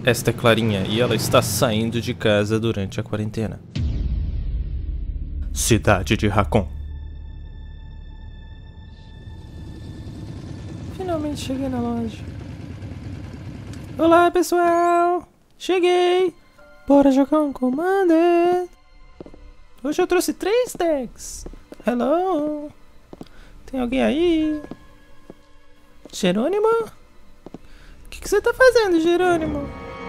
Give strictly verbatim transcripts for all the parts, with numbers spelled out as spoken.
Esta é Clarinha e ela está saindo de casa durante a quarentena. Cidade de Raccoon. Finalmente cheguei na loja. Olá, pessoal! Cheguei! Bora jogar um Commander! Hoje eu trouxe três decks. Hello! Tem alguém aí? Jerônimo? O que, que você tá fazendo, Jerônimo?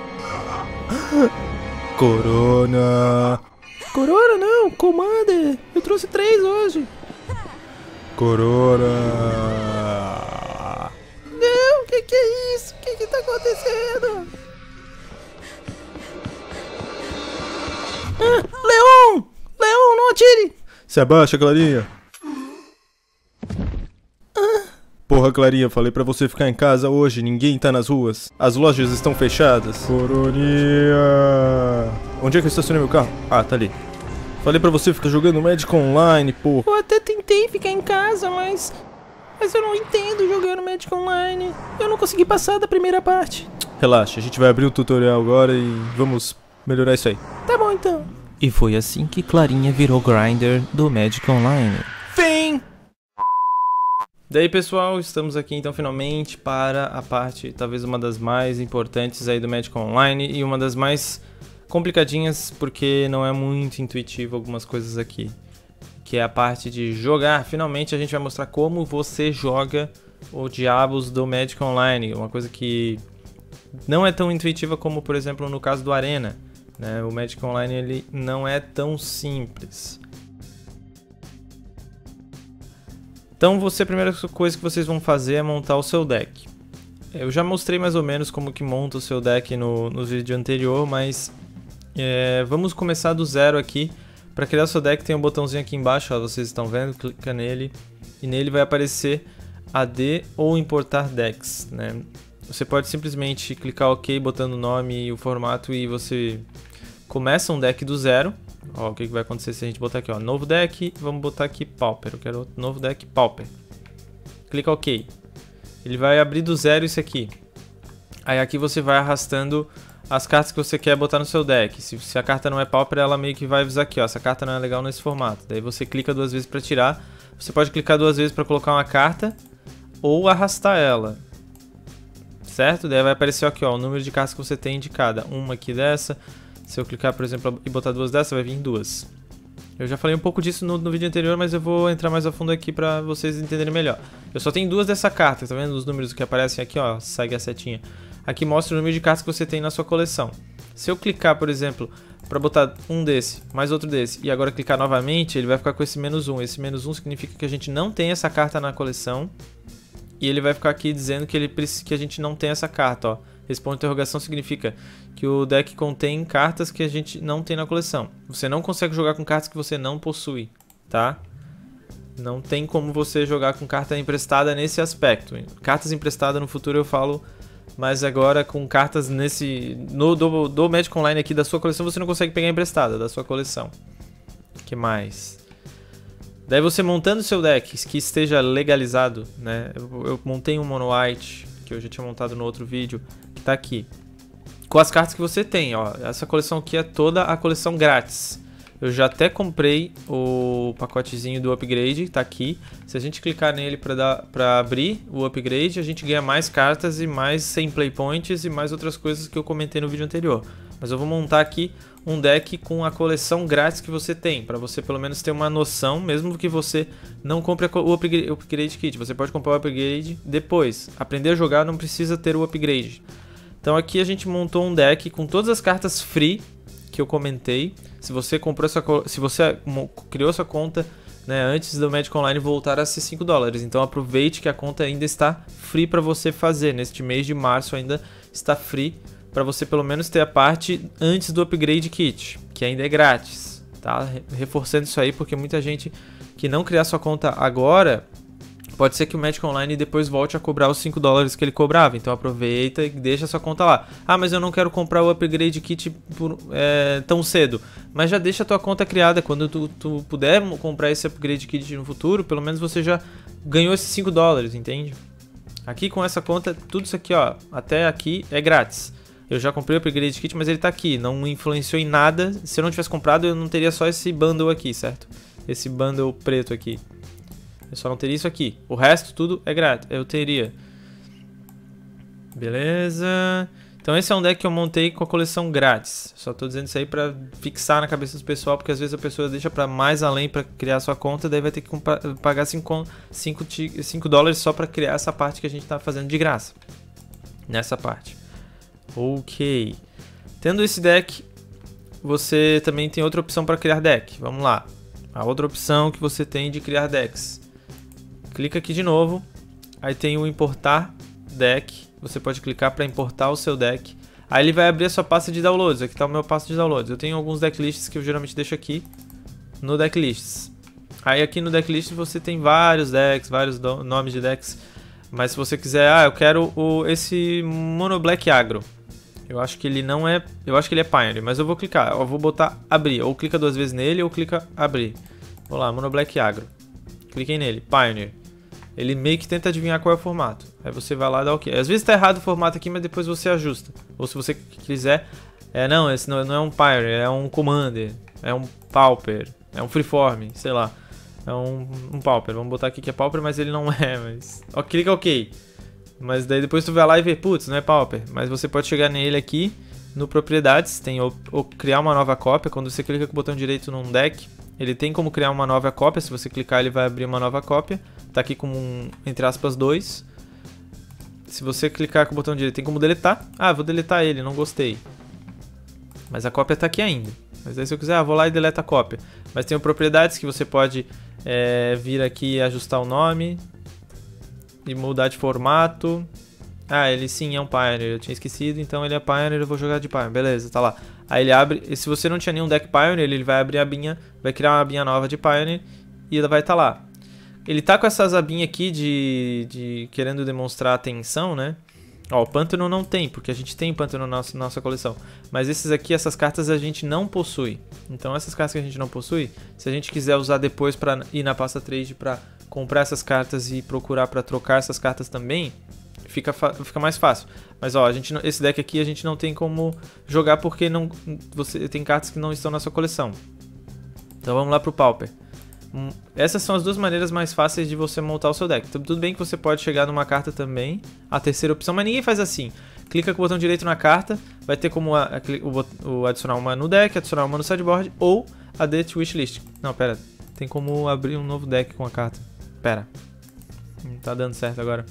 Corona! Corona não! Commander! Eu trouxe três hoje! Corona! Não! O que, que é isso? O que, que tá acontecendo? Ah, Leon! Leon, não atire! Se abaixa, Clarinha! Porra, Clarinha, falei pra você ficar em casa hoje, ninguém tá nas ruas. As lojas estão fechadas. Coroninha! Onde é que eu estacionei meu carro? Ah, tá ali. Falei pra você ficar jogando Magic Online, porra. Eu até tentei ficar em casa, mas... Mas eu não entendo jogando Magic Online. Eu não consegui passar da primeira parte. Relaxa, a gente vai abrir o tutorial agora e vamos melhorar isso aí. Tá bom, então. E foi assim que Clarinha virou grinder do Magic Online. Fim! Daí, pessoal, estamos aqui então finalmente para a parte, talvez uma das mais importantes aí do Magic Online e uma das mais complicadinhas porque não é muito intuitivo algumas coisas aqui, que é a parte de jogar. Finalmente a gente vai mostrar como você joga o diabos do Magic Online, uma coisa que não é tão intuitiva como, por exemplo, no caso do Arena, né? O Magic Online ele não é tão simples. Então, você, a primeira coisa que vocês vão fazer é montar o seu deck. Eu já mostrei mais ou menos como que monta o seu deck no, no vídeo anterior, mas é, vamos começar do zero aqui. Para criar o seu deck tem um botãozinho aqui embaixo, ó, vocês estão vendo, clica nele e nele vai aparecer A D ou importar decks, né? Você pode simplesmente clicar OK botando o nome e o formato e você começa um deck do zero. Ó, o que, que vai acontecer se a gente botar aqui, ó, novo deck, vamos botar aqui Pauper, eu quero outro novo deck Pauper. Clica OK. Ele vai abrir do zero isso aqui. Aí aqui você vai arrastando as cartas que você quer botar no seu deck. Se, se a carta não é Pauper, ela meio que vai avisar aqui, ó, essa carta não é legal nesse formato. Daí você clica duas vezes para tirar. Você pode clicar duas vezes para colocar uma carta ou arrastar ela. Certo? Daí vai aparecer aqui, ó, o número de cartas que você tem de cada. Uma aqui dessa. Se eu clicar, por exemplo, e botar duas dessas, vai vir duas. Eu já falei um pouco disso no, no vídeo anterior, mas eu vou entrar mais a fundo aqui pra vocês entenderem melhor. Eu só tenho duas dessa carta, tá vendo os números que aparecem aqui, ó, segue a setinha. Aqui mostra o número de cartas que você tem na sua coleção. Se eu clicar, por exemplo, pra botar um desse, mais outro desse, e agora clicar novamente, ele vai ficar com esse menos um. Esse menos um significa que a gente não tem essa carta na coleção. E ele vai ficar aqui dizendo que, ele, que a gente não tem essa carta, ó. Esse ponto de interrogação significa que o deck contém cartas que a gente não tem na coleção. Você não consegue jogar com cartas que você não possui, tá? Não tem como você jogar com carta emprestada nesse aspecto. Cartas emprestadas no futuro eu falo, mas agora com cartas nesse no do, do Magic Online aqui da sua coleção você não consegue pegar emprestada da sua coleção. O que mais? Daí você montando seu deck que esteja legalizado, né? Eu, eu montei um Mono White que eu já tinha montado no outro vídeo, que tá aqui, com as cartas que você tem, ó. Essa coleção aqui é toda a coleção grátis. Eu já até comprei o pacotezinho do upgrade, tá aqui. Se a gente clicar nele para dar para abrir o upgrade, a gente ganha mais cartas e mais cem play points e mais outras coisas que eu comentei no vídeo anterior. Mas eu vou montar aqui um deck com a coleção grátis que você tem, para você pelo menos ter uma noção, mesmo que você não compre o upgrade, o upgrade kit. Você pode comprar o upgrade depois. Aprender a jogar não precisa ter o upgrade. Então aqui a gente montou um deck com todas as cartas free que eu comentei. Se você comprou essa, se você criou sua conta, né, antes do Magic Online voltar a ser cinco dólares, então aproveite que a conta ainda está free para você fazer. Neste mês de março ainda está free para você pelo menos ter a parte antes do upgrade kit, que ainda é grátis, tá? Reforçando isso aí porque muita gente que não criar sua conta agora, pode ser que o Magic Online depois volte a cobrar os cinco dólares que ele cobrava. Então aproveita e deixa sua conta lá. Ah, mas eu não quero comprar o upgrade kit por, é, tão cedo. Mas já deixa a tua conta criada. Quando tu, tu puder comprar esse upgrade kit no futuro, pelo menos você já ganhou esses cinco dólares, entende? Aqui com essa conta, tudo isso aqui, ó, até aqui é grátis. Eu já comprei o Upgrade Kit, mas ele tá aqui. Não influenciou em nada. Se eu não tivesse comprado, eu não teria só esse bundle aqui, certo? Esse bundle preto aqui. Eu só não teria isso aqui. O resto, tudo é grátis. Eu teria. Beleza. Então esse é um deck que eu montei com a coleção grátis. Só tô dizendo isso aí pra fixar na cabeça do pessoal, porque às vezes a pessoa deixa pra mais além pra criar sua conta, daí vai ter que pagar cinco dólares só pra criar essa parte que a gente tá fazendo de graça. Nessa parte. Ok. Tendo esse deck, você também tem outra opção para criar deck. Vamos lá. A outra opção que você tem de criar decks. Clica aqui de novo. Aí tem o importar deck. Você pode clicar para importar o seu deck. Aí ele vai abrir a sua pasta de downloads. Aqui está o meu pasta de downloads. Eu tenho alguns decklists que eu geralmente deixo aqui no decklists. Aí aqui no decklist você tem vários decks, vários nomes de decks. Mas se você quiser, ah, eu quero o, esse Mono Black Agro. Eu acho que ele não é, eu acho que ele é Pioneer, mas eu vou clicar, eu vou botar abrir. Ou clica duas vezes nele ou clica abrir. Vou lá, Mono Black Agro. Cliquei nele, Pioneer. Ele meio que tenta adivinhar qual é o formato. Aí você vai lá e dá OK. Às vezes tá errado o formato aqui, mas depois você ajusta. Ou se você quiser, é não, esse não, não é um Pioneer, é um Commander, é um Pauper, é um Freeform, sei lá. É um, um Pauper. Vamos botar aqui que é Pauper, mas ele não é, mas ó, clica OK. Mas daí depois tu vai lá e vê, putz, não é Pauper. Mas você pode chegar nele aqui no propriedades, tem ou, ou criar uma nova cópia. Quando você clica com o botão direito num deck, ele tem como criar uma nova cópia. Se você clicar, ele vai abrir uma nova cópia. Tá aqui com um, entre aspas, dois. Se você clicar com o botão direito, tem como deletar. Ah, vou deletar ele, não gostei. Mas a cópia tá aqui ainda. Mas aí se eu quiser, ah, vou lá e deleto a cópia. Mas tem propriedades que você pode é, vir aqui e ajustar o nome. E mudar de formato. Ah, ele sim é um Pioneer, eu tinha esquecido, então ele é Pioneer, eu vou jogar de Pioneer, beleza, tá lá. Aí ele abre, e se você não tinha nenhum deck Pioneer, ele vai abrir a abinha, vai criar uma abinha nova de Pioneer e ela vai estar tá lá. Ele tá com essas abinhas aqui de, de querendo demonstrar atenção, né? Ó, o Pântano não tem, porque a gente tem Pântano na nossa, nossa coleção. Mas esses aqui, essas cartas a gente não possui. Então essas cartas que a gente não possui, se a gente quiser usar depois pra ir na pasta trade pra comprar essas cartas e procurar pra trocar essas cartas também, fica, fica mais fácil. Mas ó, a gente, esse deck aqui a gente não tem como jogar porque não, você tem cartas que não estão na sua coleção. Então vamos lá pro Pauper. Essas são as duas maneiras mais fáceis de você montar o seu deck. Então, tudo bem que você pode chegar numa carta também, a terceira opção, mas ninguém faz assim. Clica com o botão direito na carta, vai ter como a, a, o, o adicionar uma no deck, adicionar uma no sideboard ou a Death Wishlist. Não, pera, tem como abrir um novo deck com a carta. Pera, não tá dando certo agora.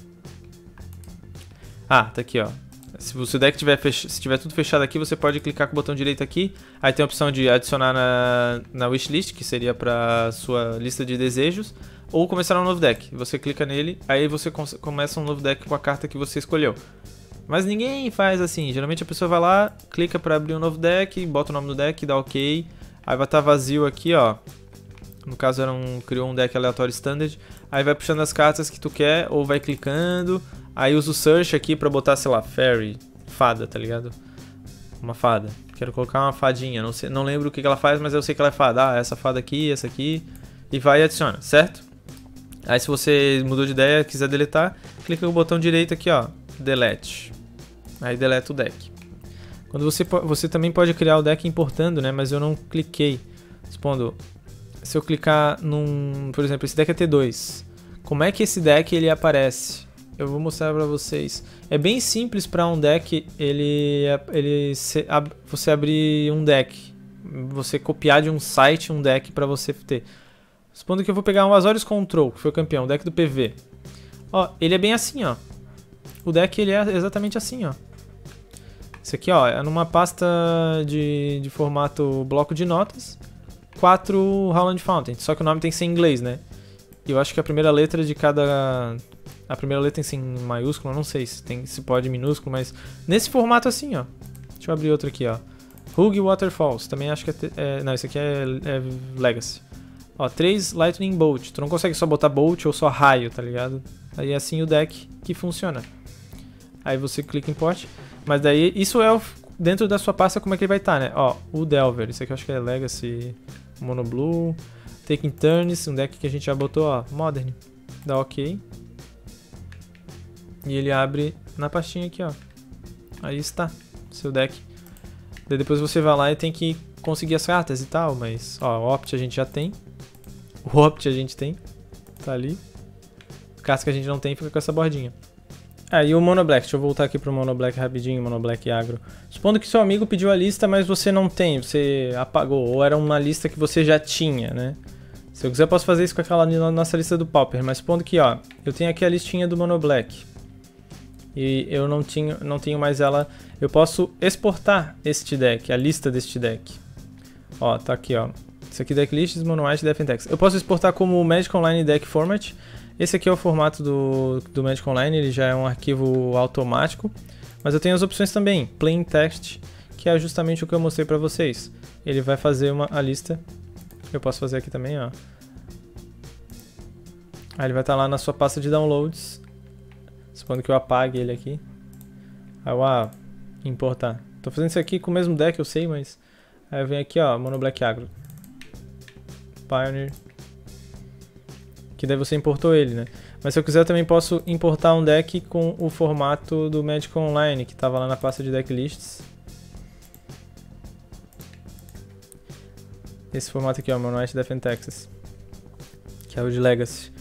Ah, tá aqui, ó. Se o seu deck tiver, fech... se tiver tudo fechado aqui, você pode clicar com o botão direito aqui. Aí tem a opção de adicionar na, na wishlist, que seria para sua lista de desejos. Ou começar um novo deck. Você clica nele, aí você começa um novo deck com a carta que você escolheu. Mas ninguém faz assim. Geralmente a pessoa vai lá, clica para abrir um novo deck, bota o nome do deck, dá OK. Aí vai estar vazio aqui, ó. No caso, era um, criou um deck aleatório standard. Aí vai puxando as cartas que tu quer, ou vai clicando. Aí usa o search aqui pra botar, sei lá, fairy, fada, tá ligado? Uma fada. Quero colocar uma fadinha, não, sei, não lembro o que ela faz, mas eu sei que ela é fada. Ah, essa fada aqui, essa aqui. E vai e adiciona, certo? Aí se você mudou de ideia, quiser deletar, clica com o botão direito aqui, ó, delete. Aí deleta o deck. Quando você, você também pode criar o deck importando, né? Mas eu não cliquei. Respondo, se eu clicar num, por exemplo, esse deck é T dois. Como é que esse deck ele aparece? Eu vou mostrar pra vocês. É bem simples para um deck, ele, ele se, ab, você abrir um deck, você copiar de um site um deck para você ter. Supondo que eu vou pegar um Azorius Control, que foi o campeão, o deck do P V. Ó, ele é bem assim, ó. O deck ele é exatamente assim, ó. Esse aqui, ó, é numa pasta de, de formato bloco de notas, quatro Howland Fountain, só que o nome tem que ser em inglês, né? E eu acho que a primeira letra de cada... A primeira letra tem que ser em maiúsculo, não sei se, tem, se pode em minúsculo, mas nesse formato assim, ó. Deixa eu abrir outro aqui, ó. Hug Waterfalls, também acho que é, é... Não, esse aqui é, é Legacy. Ó, três Lightning Bolt. Tu não consegue só botar Bolt ou só raio, tá ligado? Aí é assim o deck que funciona. Aí você clica em Import. Mas daí, isso é o, dentro da sua pasta como é que ele vai estar, né? Ó, o Delver, isso aqui eu acho que é Legacy Mono Blue. Taking Turns, um deck que a gente já botou, ó, Modern. Dá OK. E ele abre na pastinha aqui, ó. Aí está. seu deck. Daí depois você vai lá e tem que conseguir as cartas e tal, mas ó, o Opt a gente já tem. O Opt a gente tem, tá ali. Cartas que a gente não tem fica com essa bordinha. Ah, e o Mono Black, deixa eu voltar aqui pro Mono Black rapidinho, Mono Black Agro. Supondo que seu amigo pediu a lista, mas você não tem, você apagou, ou era uma lista que você já tinha, né? Se eu quiser eu posso fazer isso com aquela nossa lista do Pauper, mas supondo que, ó, eu tenho aqui a listinha do Mono Black. E eu não, tinha, não tenho mais ela, eu posso exportar este deck, a lista deste deck. Ó, tá aqui, ó. Isso aqui, Deck Lists, Mono White, Death and Tax. Eu posso exportar como Magic Online Deck Format. Esse aqui é o formato do, do Magic Online, ele já é um arquivo automático. Mas eu tenho as opções também, Plain Text, que é justamente o que eu mostrei pra vocês. Ele vai fazer uma, a lista, eu posso fazer aqui também, ó. Aí ele vai estar lá na sua pasta de downloads. Supondo que eu apague ele aqui. Aí eu, ah, importar. Tô fazendo isso aqui com o mesmo deck, eu sei, mas... Aí eu venho aqui, ó, Mono Black Agro. Pioneer. Que daí você importou ele, né? Mas se eu quiser eu também posso importar um deck com o formato do Magic Online, que estava lá na pasta de Deck Lists. Esse formato aqui, ó, Mono White Death and Taxes. Que é o de Legacy.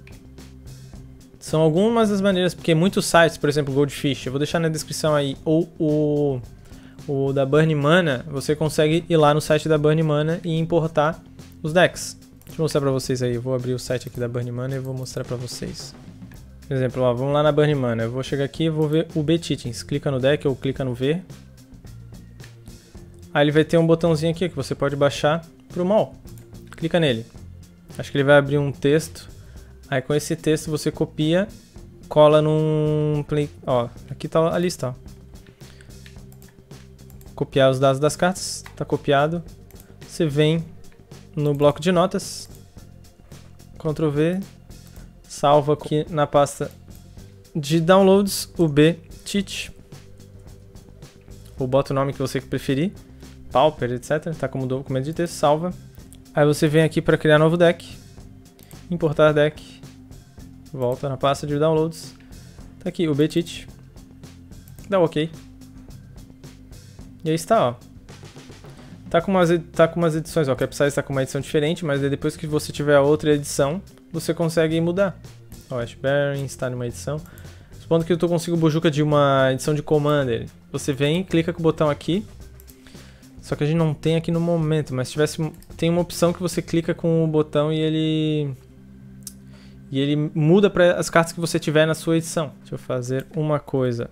São algumas das maneiras, porque muitos sites, por exemplo, Goldfish, eu vou deixar na descrição aí, ou o, o da Burning Mana, você consegue ir lá no site da Burning Mana e importar os decks. Deixa eu mostrar pra vocês aí, eu vou abrir o site aqui da Burning Mana e vou mostrar pra vocês. Por exemplo, ó, vamos lá na Burning Mana, eu vou chegar aqui e vou ver o B-Teachings. Clica no deck ou clica no ver. Aí ele vai ter um botãozinho aqui que você pode baixar pro mall. Clica nele. Acho que ele vai abrir um texto. Aí com esse texto você copia, cola num play, ó, aqui tá a lista, ó. Copiar os dados das cartas, tá copiado. Você vem no bloco de notas, control V, salva aqui na pasta de downloads o B-Teach, ou bota o nome que você preferir, Pauper, etcétera. Tá como documento de texto, salva. Aí você vem aqui para criar novo deck, importar deck, volta na pasta de downloads, tá aqui o B-Teach, dá OK. E aí está, ó. Tá com umas, tá com umas edições, ó. O Capsize está com uma edição diferente, mas depois que você tiver a outra edição, você consegue mudar. Ó, Ash Baron está numa edição. Supondo que eu consigo Bojuka de uma edição de Commander. Você vem, clica com o botão aqui. Só que a gente não tem aqui no momento, mas se tivesse, tem uma opção que você clica com o botão e ele... E ele muda para as cartas que você tiver na sua edição. Deixa eu fazer uma coisa.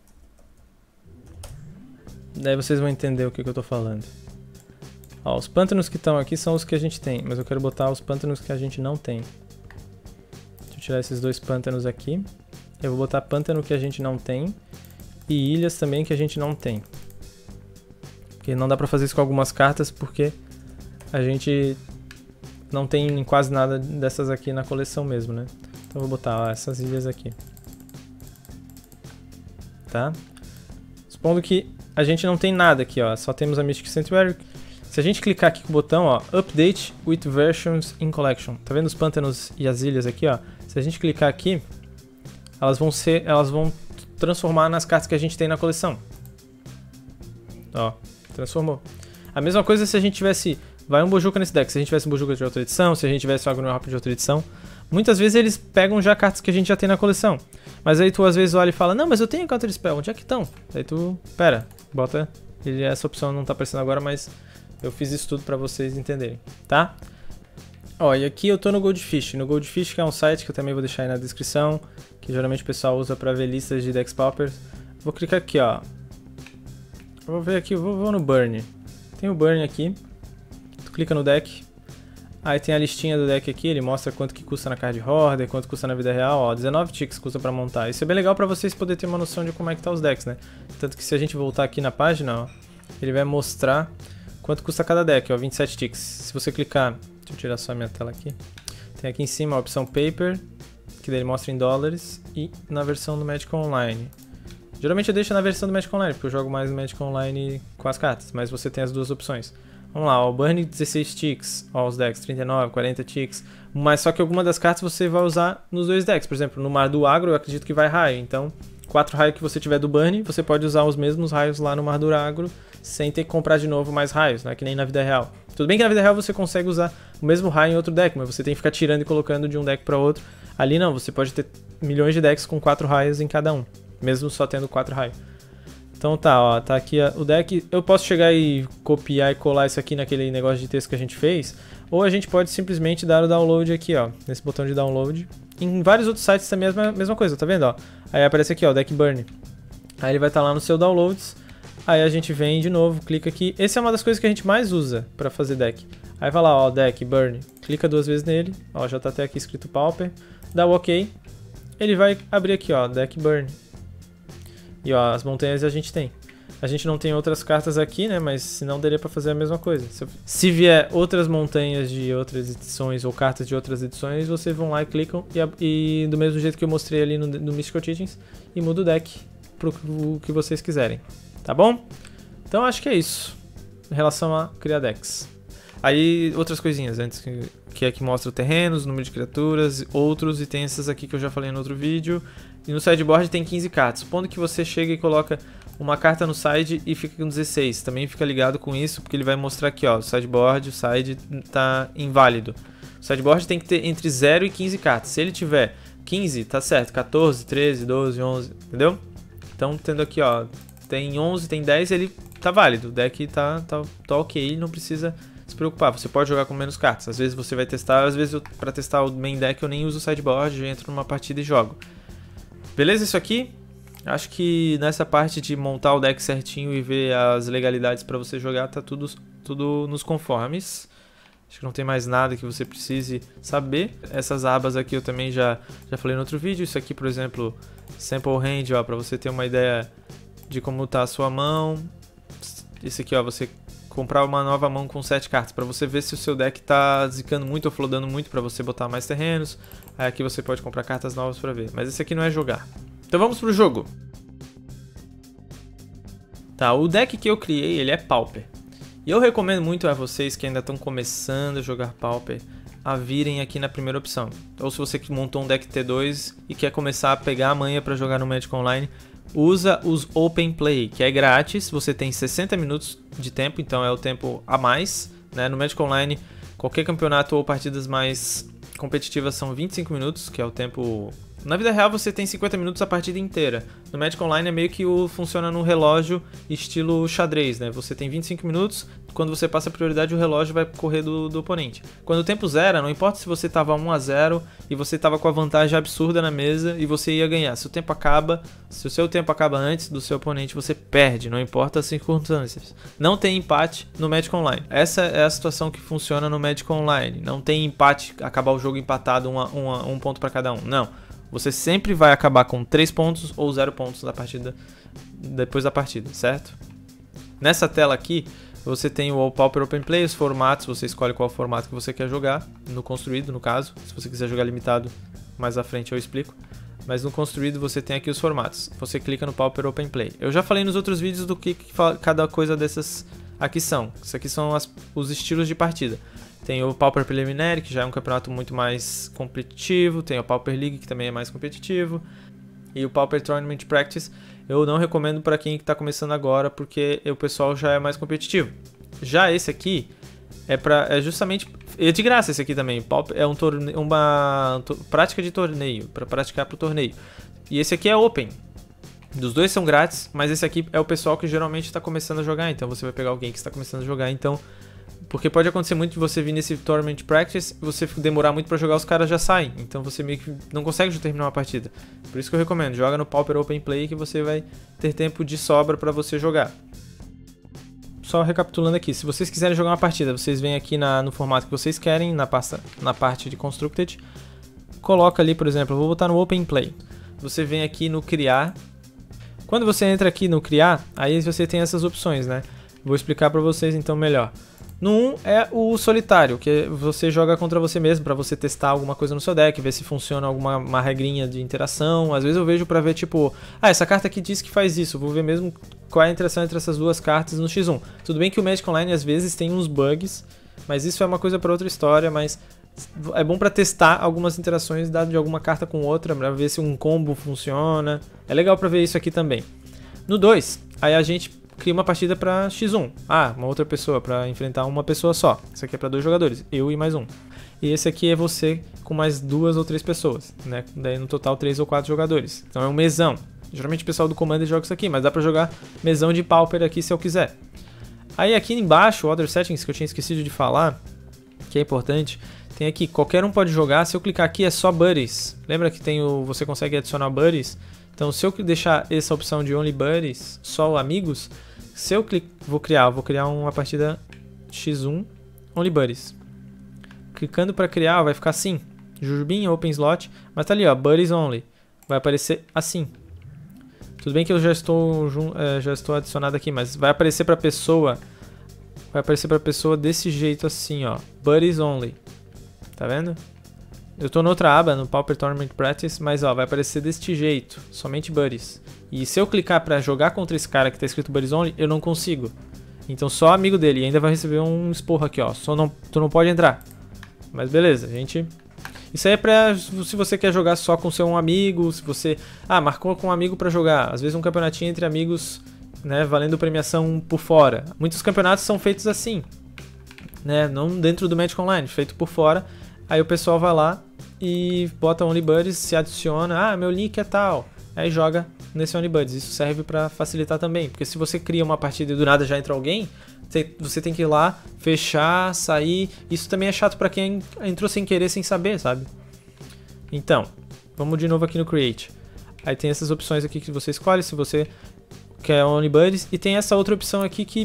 Daí vocês vão entender o que, que eu tô falando. Ó, os pântanos que estão aqui são os que a gente tem, mas eu quero botar os pântanos que a gente não tem. Deixa eu tirar esses dois pântanos aqui. Eu vou botar pântano que a gente não tem e ilhas também que a gente não tem. Porque não dá pra fazer isso com algumas cartas porque a gente não tem quase nada dessas aqui na coleção mesmo, né? Então eu vou botar ó, essas ilhas aqui. Tá? Supondo que a gente não tem nada aqui, ó, só temos a Mystic Sanctuary. Se a gente clicar aqui com o botão, ó, Update with Versions in Collection. Tá vendo os pântanos e as ilhas aqui, ó? Se a gente clicar aqui, elas vão ser, elas vão transformar nas cartas que a gente tem na coleção. Ó, transformou. A mesma coisa se a gente tivesse, vai um Bojuka nesse deck, se a gente tivesse um Bojuka de outra edição, se a gente tivesse um Agronel Rápido de outra edição. Muitas vezes eles pegam já cartas que a gente já tem na coleção. Mas aí tu às vezes olha e fala, não, mas eu tenho Counter Spell, onde é que estão? Aí tu, pera, bota, ele, essa opção não tá aparecendo agora, mas eu fiz isso tudo pra vocês entenderem, tá? Ó, e aqui eu tô no Goldfish, no Goldfish que é um site que eu também vou deixar aí na descrição, que geralmente o pessoal usa pra ver listas de decks paupers. Vou clicar aqui, ó. Eu vou ver aqui, vou, vou no Burn. Tem o Burn aqui, tu clica no deck. Aí tem a listinha do deck aqui, ele mostra quanto que custa na card hoarder, quanto custa na vida real, ó, dezenove ticks custa pra montar. Isso é bem legal pra vocês poderem ter uma noção de como é que tá os decks, né? Tanto que se a gente voltar aqui na página, ó, ele vai mostrar quanto custa cada deck, ó, vinte e sete ticks. Se você clicar, deixa eu tirar só a minha tela aqui. Tem aqui em cima a opção Paper, que daí ele mostra em dólares, e na versão do Magic Online. Geralmente eu deixo na versão do Magic Online, porque eu jogo mais no Magic Online com as cartas, mas você tem as duas opções. Vamos lá, o Burn dezesseis ticks, ó, os decks trinta e nove, quarenta ticks, mas só que alguma das cartas você vai usar nos dois decks, por exemplo, no Mar do Agro eu acredito que vai raio, então quatro raios que você tiver do Burn, você pode usar os mesmos raios lá no Mar do Agro, sem ter que comprar de novo mais raios, né? Que nem na vida real. Tudo bem que na vida real você consegue usar o mesmo raio em outro deck, mas você tem que ficar tirando e colocando de um deck para outro. Ali não, você pode ter milhões de decks com quatro raios em cada um, mesmo só tendo quatro raios. Então tá, ó, tá aqui o deck. Eu posso chegar e copiar e colar isso aqui naquele negócio de texto que a gente fez, ou a gente pode simplesmente dar o download aqui, ó, nesse botão de download. Em vários outros sites também é a mesma, mesma coisa, tá vendo, ó? Aí aparece aqui, ó, deck burn. Aí ele vai estar lá no seu downloads. Aí a gente vem de novo, clica aqui. Essa é uma das coisas que a gente mais usa pra fazer deck. Aí vai lá, ó, deck burn. Clica duas vezes nele, ó, já tá até aqui escrito Pauper. Dá o OK. Ele vai abrir aqui, ó, deck burn. E ó, as montanhas a gente tem. A gente não tem outras cartas aqui, né? Mas senão daria pra fazer a mesma coisa. Se, se vier outras montanhas de outras edições ou cartas de outras edições, vocês vão lá e clicam. E, e do mesmo jeito que eu mostrei ali no, no Mystical Teachings, e muda o deck pro o que vocês quiserem. Tá bom? Então acho que é isso em relação a criar decks. Aí outras coisinhas antes, que, que é que mostra terrenos, número de criaturas, outros, e tem essas aqui que eu já falei no outro vídeo. E no sideboard tem quinze cartas. Supondo que você chega e coloca uma carta no side e fica com dezesseis. Também fica ligado com isso, porque ele vai mostrar aqui, ó, o sideboard, o side tá inválido. O sideboard tem que ter entre zero e quinze cartas. Se ele tiver quinze, tá certo. quatorze, treze, doze, onze, entendeu? Então, tendo aqui, ó, tem onze, tem dez, ele tá válido. O deck tá, tá, tá ok, não precisa se preocupar. Você pode jogar com menos cartas. Às vezes você vai testar, às vezes eu, pra testar o main deck eu nem uso o sideboard, eu entro numa partida e jogo. Beleza isso aqui? Acho que nessa parte de montar o deck certinho e ver as legalidades para você jogar, tá tudo, tudo nos conformes. Acho que não tem mais nada que você precise saber. Essas abas aqui eu também já, já falei no outro vídeo. Isso aqui, por exemplo, Sample Hand, ó, para você ter uma ideia de como tá a sua mão. Esse aqui, ó, você comprar uma nova mão com sete cartas, para você ver se o seu deck tá zicando muito ou flodando muito, para você botar mais terrenos. Aí aqui você pode comprar cartas novas para ver. Mas esse aqui não é jogar. Então vamos pro jogo. Tá, o deck que eu criei, ele é Pauper. E eu recomendo muito a vocês que ainda estão começando a jogar Pauper, a virem aqui na primeira opção. Ou se você montou um deck T dois e quer começar a pegar a manha para jogar no Magic Online, usa os Open Play, que é grátis. Você tem sessenta minutos de tempo, então é o tempo a mais, né? No Magic Online, qualquer campeonato ou partidas mais competitivas são vinte e cinco minutos, que é o tempo... Na vida real você tem cinquenta minutos a partida inteira. No Magic Online é meio que o, funciona no relógio estilo xadrez, né? Você tem vinte e cinco minutos, quando você passa a prioridade o relógio vai correr do, do oponente. Quando o tempo zera, não importa se você tava um a zero e você tava com a vantagem absurda na mesa e você ia ganhar. Se o tempo acaba, se o seu tempo acaba antes do seu oponente, você perde, não importa as circunstâncias. Não tem empate no Magic Online. Essa é a situação que funciona no Magic Online. Não tem empate, acabar o jogo empatado, um, a, um, a, um ponto para cada um. Não. Você sempre vai acabar com três pontos ou zero pontos da partida, depois da partida, certo? Nessa tela aqui, você tem o Pauper Open Play, os formatos, você escolhe qual formato que você quer jogar, no construído no caso. Se você quiser jogar limitado, mais à frente eu explico. Mas no construído você tem aqui os formatos. Você clica no Pauper Open Play. Eu já falei nos outros vídeos do que cada coisa dessas aqui são. Isso aqui são as, os estilos de partida. Tem o Pauper Preliminary, que já é um campeonato muito mais competitivo. Tem o Pauper League, que também é mais competitivo. E o Pauper Tournament Practice, eu não recomendo para quem está começando agora, porque o pessoal já é mais competitivo. Já esse aqui é, pra, é justamente... É de graça esse aqui também. É um torne, uma to, prática de torneio, para praticar para o torneio. E esse aqui é Open. Dos dois são grátis, mas esse aqui é o pessoal que geralmente está começando a jogar. Então você vai pegar alguém que está começando a jogar, então... Porque pode acontecer muito de você vir nesse Tournament Practice e você demorar muito pra jogar, os caras já saem. Então você meio que não consegue terminar uma partida. Por isso que eu recomendo, joga no Pauper Open Play que você vai ter tempo de sobra pra você jogar. Só recapitulando aqui, se vocês quiserem jogar uma partida, vocês vêm aqui na, no formato que vocês querem, na, pasta, na parte de Constructed. Coloca ali, por exemplo, eu vou botar no Open Play. Você vem aqui no Criar. Quando você entra aqui no Criar, aí você tem essas opções, né? Vou explicar pra vocês então melhor. No um é o solitário, que você joga contra você mesmo para você testar alguma coisa no seu deck, ver se funciona alguma uma regrinha de interação. Às vezes eu vejo para ver tipo, ah, essa carta aqui diz que faz isso, vou ver mesmo qual é a interação entre essas duas cartas no xis um. Tudo bem que o Magic Online às vezes tem uns bugs, mas isso é uma coisa para outra história, mas é bom para testar algumas interações de alguma carta com outra, para ver se um combo funciona. É legal para ver isso aqui também. No dois, aí a gente cria uma partida para xis um. Ah, uma outra pessoa para enfrentar uma pessoa só. Isso aqui é para dois jogadores, eu e mais um. E esse aqui é você com mais duas ou três pessoas, né? Daí no total três ou quatro jogadores. Então é um mesão. Geralmente o pessoal do Commander joga isso aqui, mas dá para jogar mesão de Pauper aqui se eu quiser. Aí aqui embaixo, Other Settings, que eu tinha esquecido de falar, que é importante, tem aqui, qualquer um pode jogar. Se eu clicar aqui é só Buddies. Lembra que tem o, você consegue adicionar Buddies? Então se eu deixar essa opção de Only Buddies, só amigos, se eu clicar, vou criar, vou criar uma partida xis um Only Buddies. Clicando para criar vai ficar assim, Jujubim, Open Slot, mas tá ali ó, Buddies Only, vai aparecer assim. Tudo bem que eu já estou, é, já estou adicionado aqui, mas vai aparecer para pessoa, vai aparecer para pessoa desse jeito assim ó, Buddies Only, tá vendo? Eu tô noutra aba, no Pauper Tournament Practice, mas ó, vai aparecer deste jeito, somente Buddies. E se eu clicar para jogar contra esse cara que tá escrito Buddies Only, eu não consigo. Então só amigo dele, e ainda vai receber um esporro aqui ó, só não, tu não pode entrar. Mas beleza, gente. Isso aí é pra se você quer jogar só com seu um amigo, se você... Ah, marcou com um amigo pra jogar. Às vezes um campeonatinho entre amigos, né, valendo premiação por fora. Muitos campeonatos são feitos assim, né, não dentro do Magic Online, feito por fora. Aí o pessoal vai lá e bota Only Buddies, se adiciona. Ah, meu link é tal. Aí joga nesse Only Buddies. Isso serve pra facilitar também, porque se você cria uma partida e do nada já entra alguém... Você tem que ir lá, fechar, sair. Isso também é chato pra quem entrou sem querer, sem saber, sabe? Então, vamos de novo aqui no Create. Aí tem essas opções aqui que você escolhe, se você quer Only Buddies. E tem essa outra opção aqui que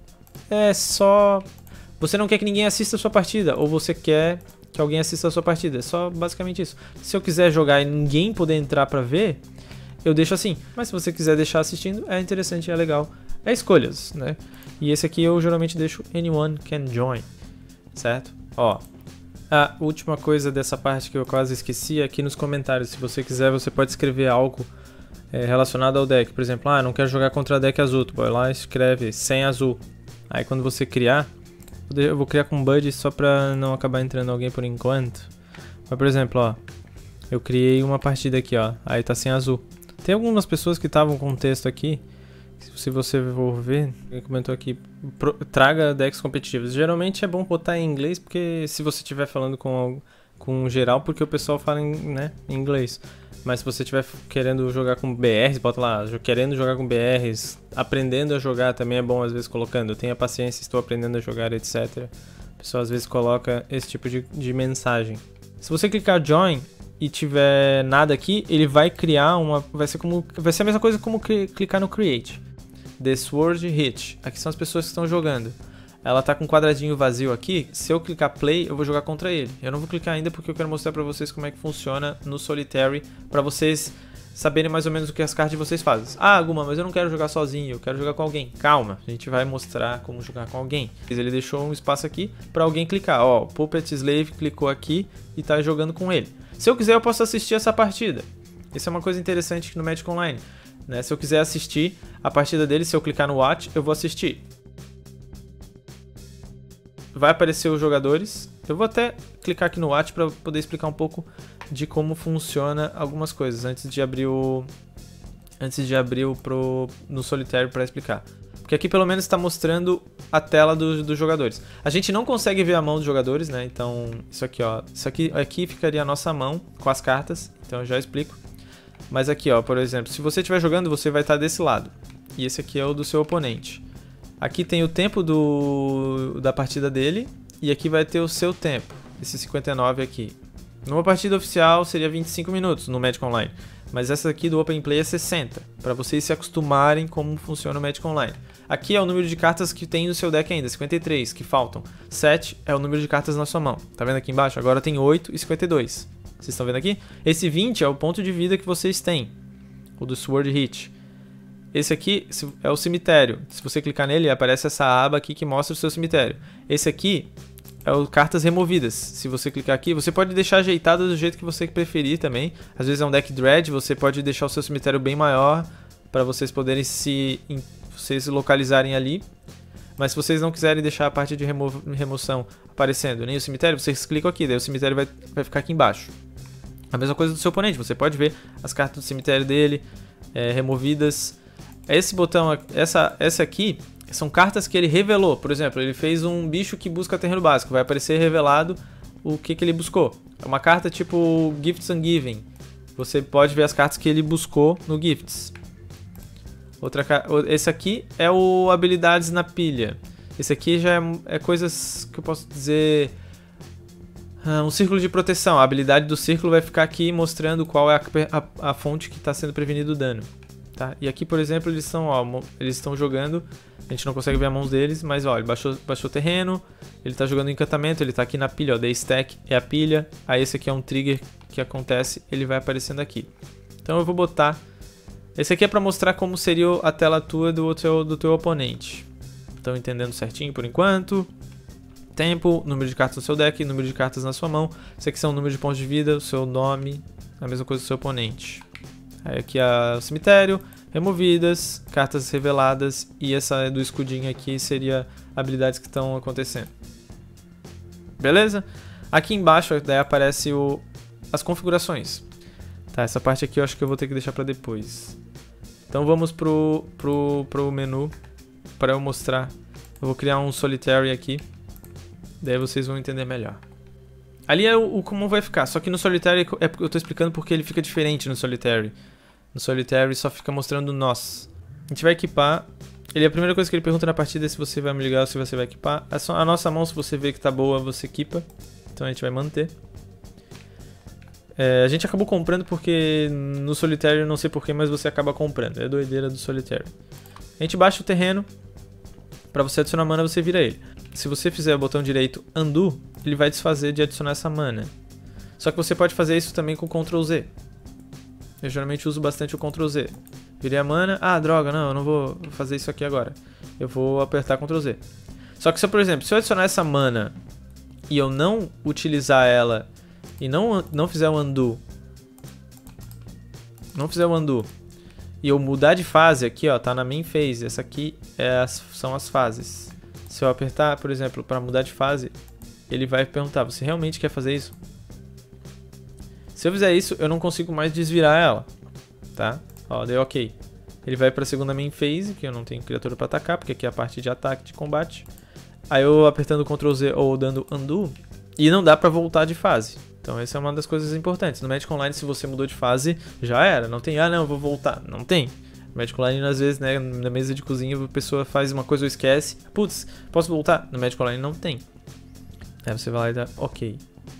é só... Você não quer que ninguém assista a sua partida, ou você quer que alguém assista a sua partida. É só basicamente isso. Se eu quiser jogar e ninguém poder entrar pra ver, eu deixo assim. Mas se você quiser deixar assistindo, é interessante, é legal. É escolhas, né? E esse aqui eu geralmente deixo Anyone Can Join, certo? Ó, a última coisa dessa parte que eu quase esqueci é aqui nos comentários. Se você quiser, você pode escrever algo é, relacionado ao deck. Por exemplo, ah, não quero jogar contra deck azul. Tu vai lá e escreve sem azul. Aí quando você criar, eu vou criar com Buddy só pra não acabar entrando alguém por enquanto. Mas por exemplo, ó, eu criei uma partida aqui, ó, aí tá sem azul. Tem algumas pessoas que estavam com texto aqui. Se você for ver, ele comentou aqui, pro, traga decks competitivos. Geralmente é bom botar em inglês, porque se você estiver falando com, com geral, porque o pessoal fala em, né, em inglês. Mas se você estiver querendo jogar com B Rs, bota lá, querendo jogar com B Rs, aprendendo a jogar também é bom às vezes colocando. Tenha paciência, estou aprendendo a jogar, etcétera. O pessoal às vezes coloca esse tipo de, de mensagem. Se você clicar Join e tiver nada aqui, ele vai criar uma... Vai ser, como, vai ser a mesma coisa como clicar no Create. The Sword Hit. Aqui são as pessoas que estão jogando. Ela tá com um quadradinho vazio aqui. Se eu clicar Play, eu vou jogar contra ele. Eu não vou clicar ainda porque eu quero mostrar pra vocês como é que funciona no Solitaire, pra vocês saberem mais ou menos o que as cartas de vocês fazem. Ah, Guma, mas eu não quero jogar sozinho, eu quero jogar com alguém. Calma, a gente vai mostrar como jogar com alguém. Ele deixou um espaço aqui pra alguém clicar. Ó, o Puppet Slave clicou aqui e tá jogando com ele. Se eu quiser, eu posso assistir essa partida. Isso é uma coisa interessante no Magic Online. Né? Se eu quiser assistir a partida dele, se eu clicar no Watch, eu vou assistir. Vai aparecer os jogadores. Eu vou até clicar aqui no Watch para poder explicar um pouco de como funciona algumas coisas antes de abrir o antes de abrir o pro no Solitaire para explicar. Porque aqui pelo menos está mostrando a tela do, dos jogadores. A gente não consegue ver a mão dos jogadores, né? Então isso aqui, ó, isso aqui aqui ficaria a nossa mão com as cartas. Então eu já explico. Mas aqui, ó, por exemplo, se você estiver jogando, você vai estar desse lado. E esse aqui é o do seu oponente. Aqui tem o tempo do, da partida dele. E aqui vai ter o seu tempo. Esse cinquenta e nove aqui. Numa partida oficial seria vinte e cinco minutos no Magic Online. Mas essa aqui do Open Play é sessenta. Para vocês se acostumarem como funciona o Magic Online. Aqui é o número de cartas que tem no seu deck ainda, cinquenta e três, que faltam. sete é o número de cartas na sua mão. Tá vendo aqui embaixo? Agora tem oito e cinquenta e dois. Vocês estão vendo aqui? Esse vinte é o ponto de vida que vocês têm. O do Sword Hit. Esse aqui é o cemitério. Se você clicar nele, aparece essa aba aqui que mostra o seu cemitério. Esse aqui é o cartas removidas. Se você clicar aqui, você pode deixar ajeitado do jeito que você preferir também. Às vezes é um deck Dread, você pode deixar o seu cemitério bem maior para vocês poderem se, vocês se localizarem ali. Mas se vocês não quiserem deixar a parte de remo remoção aparecendo, nem o cemitério, vocês clicam aqui, daí o cemitério vai, vai ficar aqui embaixo. A mesma coisa do seu oponente, você pode ver as cartas do cemitério dele é, removidas. Esse botão, essa, essa aqui, são cartas que ele revelou. Por exemplo, ele fez um bicho que busca terreno básico, vai aparecer revelado o que, que ele buscou. É uma carta tipo Gifts and Giving. Você pode ver as cartas que ele buscou no Gifts. Outra, esse aqui é o Habilidades na Pilha. Esse aqui já é, é coisas que eu posso dizer... Ah, um círculo de proteção. A habilidade do círculo vai ficar aqui mostrando qual é a, a, a fonte que está sendo prevenido o dano. Tá? E aqui, por exemplo, eles estão ó, eles estão jogando... A gente não consegue ver a mão deles, mas ó, ele baixou, baixou terreno, ele está jogando encantamento, ele está aqui na pilha, ó, The Stack é a pilha. Aí esse aqui é um trigger que acontece, ele vai aparecendo aqui. Então eu vou botar... Esse aqui é para mostrar como seria a tela tua do teu, do teu oponente. Estão entendendo certinho por enquanto? Tempo, número de cartas no seu deck, número de cartas na sua mão. Esse aqui são o número de pontos de vida, o seu nome, a mesma coisa do seu oponente. Aí aqui é o cemitério, removidas, cartas reveladas e essa do escudinho aqui seria habilidades que estão acontecendo. Beleza? Aqui embaixo daí aparece o, as configurações. Tá, essa parte aqui eu acho que eu vou ter que deixar para depois. Então vamos pro, pro, pro menu para eu mostrar. Eu vou criar um Solitary aqui. Daí vocês vão entender melhor. Ali é o, o como vai ficar. Só que no Solitary é porque eu tô explicando porque ele fica diferente no Solitary. No Solitary só fica mostrando nós. A gente vai equipar. Ele, a primeira coisa que ele pergunta na partida é se você vai me ligar ou se você vai equipar. A, só, a nossa mão, se você vê que tá boa, você equipa. Então a gente vai manter. É, a gente acabou comprando porque no Solitary, eu não sei porquê, mas você acaba comprando. É a doideira do Solitary. A gente baixa o terreno. Pra você adicionar mana, você vira ele. Se você fizer o botão direito Undo, ele vai desfazer de adicionar essa mana. Só que você pode fazer isso também com o control Z. Eu geralmente uso bastante o control Z. Virei a mana. Ah, droga, não, eu não vou fazer isso aqui agora. Eu vou apertar control Z. Só que se eu, por exemplo, se eu adicionar essa mana e eu não utilizar ela e não, não fizer o undo, não fizer o undo e eu mudar de fase aqui, ó, tá na main phase. Essa aqui é as, são as fases. Se eu apertar, por exemplo, para mudar de fase, ele vai perguntar, você realmente quer fazer isso? Se eu fizer isso, eu não consigo mais desvirar ela, tá? Ó, deu ok. Ele vai para a segunda main phase, que eu não tenho criatura para atacar, porque aqui é a parte de ataque, de combate. Aí eu apertando control Z ou dando undo, e não dá para voltar de fase. Então essa é uma das coisas importantes. No Magic Online, se você mudou de fase, já era. Não tem, ah não, eu vou voltar. Não tem. No Magic Online, às vezes, né, na mesa de cozinha, a pessoa faz uma coisa ou esquece. Putz, posso voltar? No Magic Online não tem. Aí você vai lá e dá ok.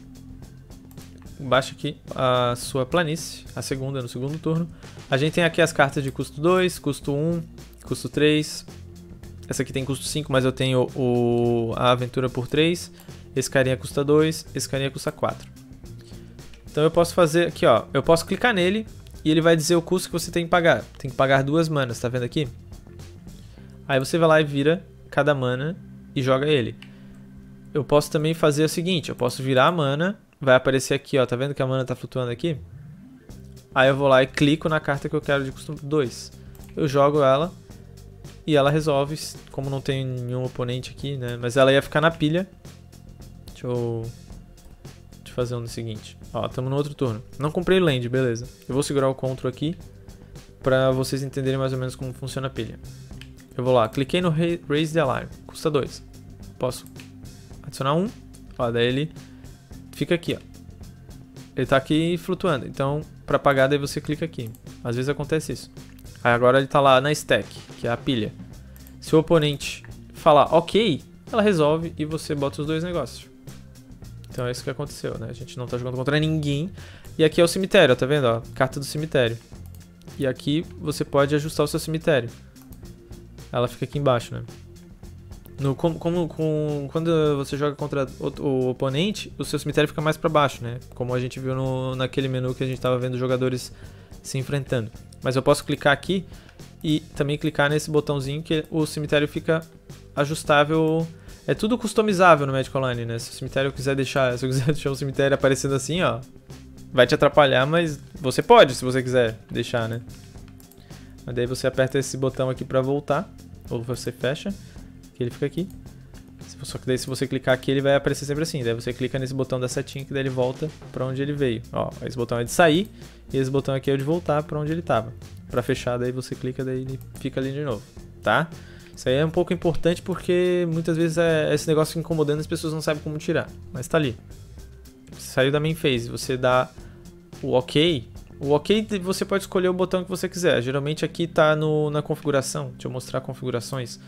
Baixa aqui a sua planície, a segunda no segundo turno. A gente tem aqui as cartas de custo dois, custo um, custo três. Essa aqui tem custo cinco, mas eu tenho o, a aventura por três. Esse carinha custa dois, esse carinha custa quatro. Então eu posso fazer aqui, ó. Eu posso clicar nele e ele vai dizer o custo que você tem que pagar. Tem que pagar duas manas, tá vendo aqui? Aí você vai lá e vira cada mana e joga ele. Eu posso também fazer o seguinte, eu posso virar a mana, vai aparecer aqui, ó, tá vendo que a mana tá flutuando aqui? Aí eu vou lá e clico na carta que eu quero de custo dois. Eu jogo ela e ela resolve, como não tem nenhum oponente aqui, né? Mas ela ia ficar na pilha. Deixa eu, Deixa eu fazer um do seguinte. Ó, estamos no outro turno. Não comprei land, beleza. Eu vou segurar o Ctrl aqui pra vocês entenderem mais ou menos como funciona a pilha. Eu vou lá, cliquei no Raise the Alarm, custa dois. Posso adicionar um, ó, daí ele fica aqui, ó. Ele tá aqui flutuando, então pra pagar daí você clica aqui. Às vezes acontece isso. Aí agora ele tá lá na stack, que é a pilha. Se o oponente falar ok, ela resolve e você bota os dois negócios. Então é isso que aconteceu, né? A gente não tá jogando contra ninguém. E aqui é o cemitério, ó, tá vendo? Ó, carta do cemitério. E aqui você pode ajustar o seu cemitério. Ela fica aqui embaixo, né? No, como, como, com, quando você joga contra o, o oponente, o seu cemitério fica mais pra baixo, né? Como a gente viu no, naquele menu que a gente tava vendo os jogadores se enfrentando. Mas eu posso clicar aqui e também clicar nesse botãozinho que o cemitério fica ajustável. É tudo customizável no Magic Online, né? Se o cemitério quiser deixar, se eu quiser deixar o cemitério aparecendo assim, ó, vai te atrapalhar, mas você pode, se você quiser deixar, né? Mas daí você aperta esse botão aqui pra voltar, ou você fecha. que ele fica aqui. Só que daí se você clicar aqui ele vai aparecer sempre assim, daí você clica nesse botão da setinha que daí ele volta pra onde ele veio. Ó, esse botão é de sair e esse botão aqui é de voltar pra onde ele tava. Pra fechar, daí você clica, daí ele fica ali de novo, tá? Isso aí é um pouco importante porque muitas vezes é esse negócio incomodando, as pessoas não sabem como tirar, mas tá ali. Saiu da main phase, você dá o OK. O OK você pode escolher o botão que você quiser, geralmente aqui tá no, na configuração, deixa eu mostrar configurações.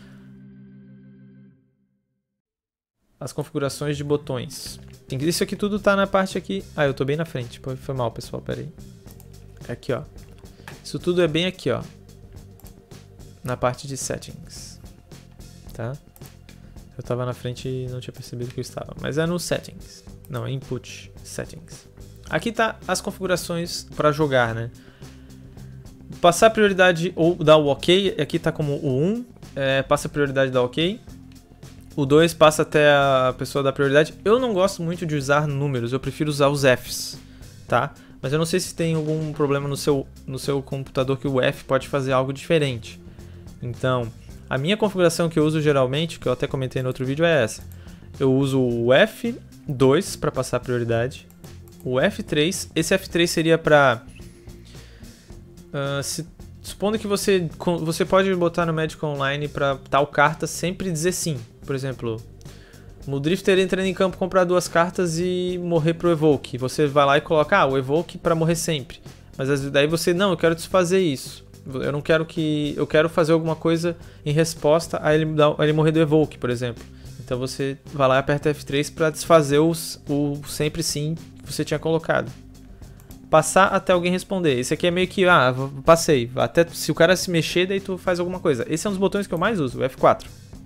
As configurações de botões. Isso aqui tudo tá na parte aqui. Ah, eu tô bem na frente. Foi mal, pessoal, pera aí. Aqui, ó. Isso tudo é bem aqui, ó. Na parte de settings. Tá? Eu tava na frente e não tinha percebido que eu estava. Mas é no settings. Não, é input settings. Aqui tá as configurações para jogar, né? Passar prioridade ou dar o OK. Aqui tá como o um. É, passa prioridade, dá OK. O dois passa até a pessoa dar prioridade. Eu não gosto muito de usar números, eu prefiro usar os Fs, tá? Mas eu não sei se tem algum problema no seu, no seu computador que o F pode fazer algo diferente. Então, a minha configuração que eu uso geralmente, que eu até comentei no outro vídeo, é essa. Eu uso o F dois para passar prioridade, o F três, esse F três seria para... Uh, se, supondo que você, você pode botar no Magic Online para tal carta sempre dizer sim. Por exemplo, o Drifter entra em campo, comprar duas cartas e morrer pro Evoke. Você vai lá e coloca, ah, o Evoke para morrer sempre. Mas daí você, não, eu quero desfazer isso. Eu não quero que... Eu quero fazer alguma coisa em resposta a ele, a ele morrer do Evoke, por exemplo. Então você vai lá e aperta F três para desfazer os, o sempre sim que você tinha colocado. Passar até alguém responder. Esse aqui é meio que, ah, passei. Até se o cara se mexer, daí tu faz alguma coisa. Esse é um dos botões que eu mais uso, o F quatro.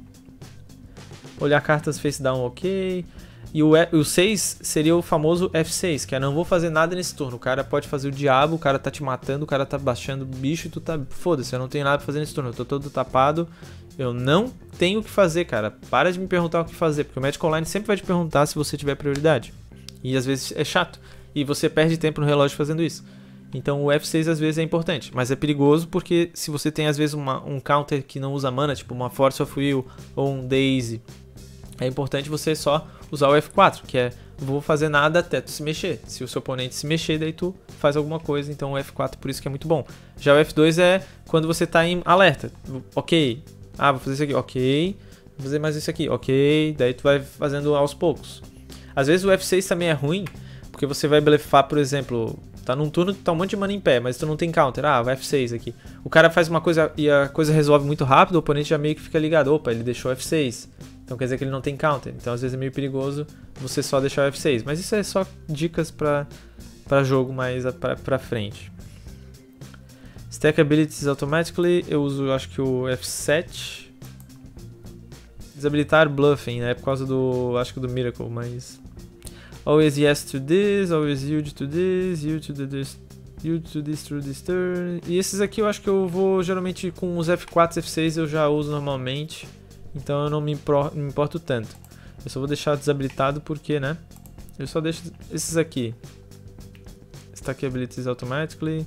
Olhar cartas face down, ok. E o, o seis seria o famoso F seis, que é não vou fazer nada nesse turno. O cara pode fazer o diabo, o cara tá te matando, o cara tá baixando bicho e tu tá... Foda-se, eu não tenho nada pra fazer nesse turno. Eu tô todo tapado. Eu não tenho o que fazer, cara. Para de me perguntar o que fazer, porque o Magic Online sempre vai te perguntar se você tiver prioridade. E às vezes é chato. E você perde tempo no relógio fazendo isso. Então o F seis às vezes é importante, mas é perigoso porque se você tem às vezes uma, um counter que não usa mana, tipo uma Force of Will ou um Daisy, é importante você só usar o F quatro, que é vou fazer nada até tu se mexer. Se o seu oponente se mexer, daí tu faz alguma coisa, então o F quatro por isso que é muito bom. Já o F dois é quando você está em alerta, ok, ah, vou fazer isso aqui, ok, vou fazer mais isso aqui, ok, daí tu vai fazendo aos poucos. Às vezes o F seis também é ruim, porque você vai blefar, por exemplo, tá num turno que tá um monte de mana em pé, mas tu não tem counter, ah, vai F seis aqui. O cara faz uma coisa e a coisa resolve muito rápido, o oponente já meio que fica ligado, opa, ele deixou F seis. Então quer dizer que ele não tem counter, então às vezes é meio perigoso você só deixar o F seis. Mas isso é só dicas pra, pra jogo mais pra, pra frente. Stack Abilities Automatically, eu uso acho que o F sete. Desabilitar Bluffing, né, por causa do, acho que do Miracle, mas... Always yes to this, always yield to this, yield to this, yield to this through this turn. E esses aqui eu acho que eu vou geralmente com os F quatro, F seis eu já uso normalmente. Então eu não me, impro, me importo tanto. Eu só vou deixar desabilitado porque, né? Eu só deixo esses aqui. Stack Abilities Automatically.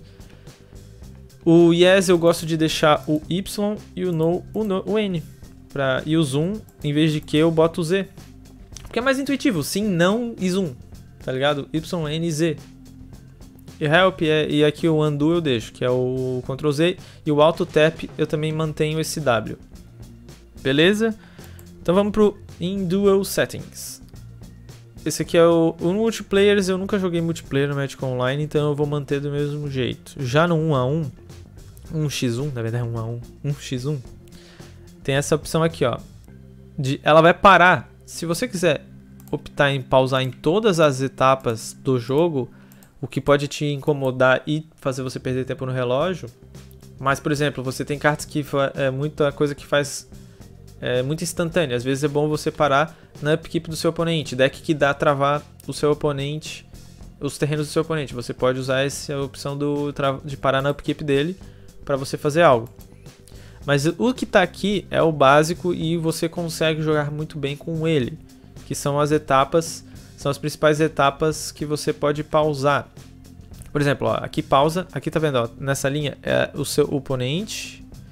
O Yes eu gosto de deixar o Y e o No, o, no, o N. Pra, e o Zoom, em vez de Q eu boto o Z. Porque é mais intuitivo. Sim, não e Zoom. Tá ligado? Y, N e Z. E Help é, e aqui o Undo eu deixo, que é o control Z. E o Auto Tap eu também mantenho esse W. Beleza? Então vamos pro In Dual Settings. Esse aqui é o, o Multiplayer, eu nunca joguei multiplayer no Magic Online, então eu vou manter do mesmo jeito. Já no um a um, um contra um, na verdade é um a um, um contra um, tem essa opção aqui, ó. De, ela vai parar. Se você quiser optar em pausar em todas as etapas do jogo, o que pode te incomodar e fazer você perder tempo no relógio. Mas, por exemplo, você tem cartas que é muita coisa que faz... É muito instantânea, às vezes é bom você parar na upkeep do seu oponente, deck que dá a travar o seu oponente, os terrenos do seu oponente. Você pode usar essa opção do, de parar na upkeep dele para você fazer algo. Mas o que está aqui é o básico e você consegue jogar muito bem com ele, que são as etapas, são as principais etapas que você pode pausar. Por exemplo, ó, aqui pausa, aqui tá vendo, ó, nessa linha é o seu oponente,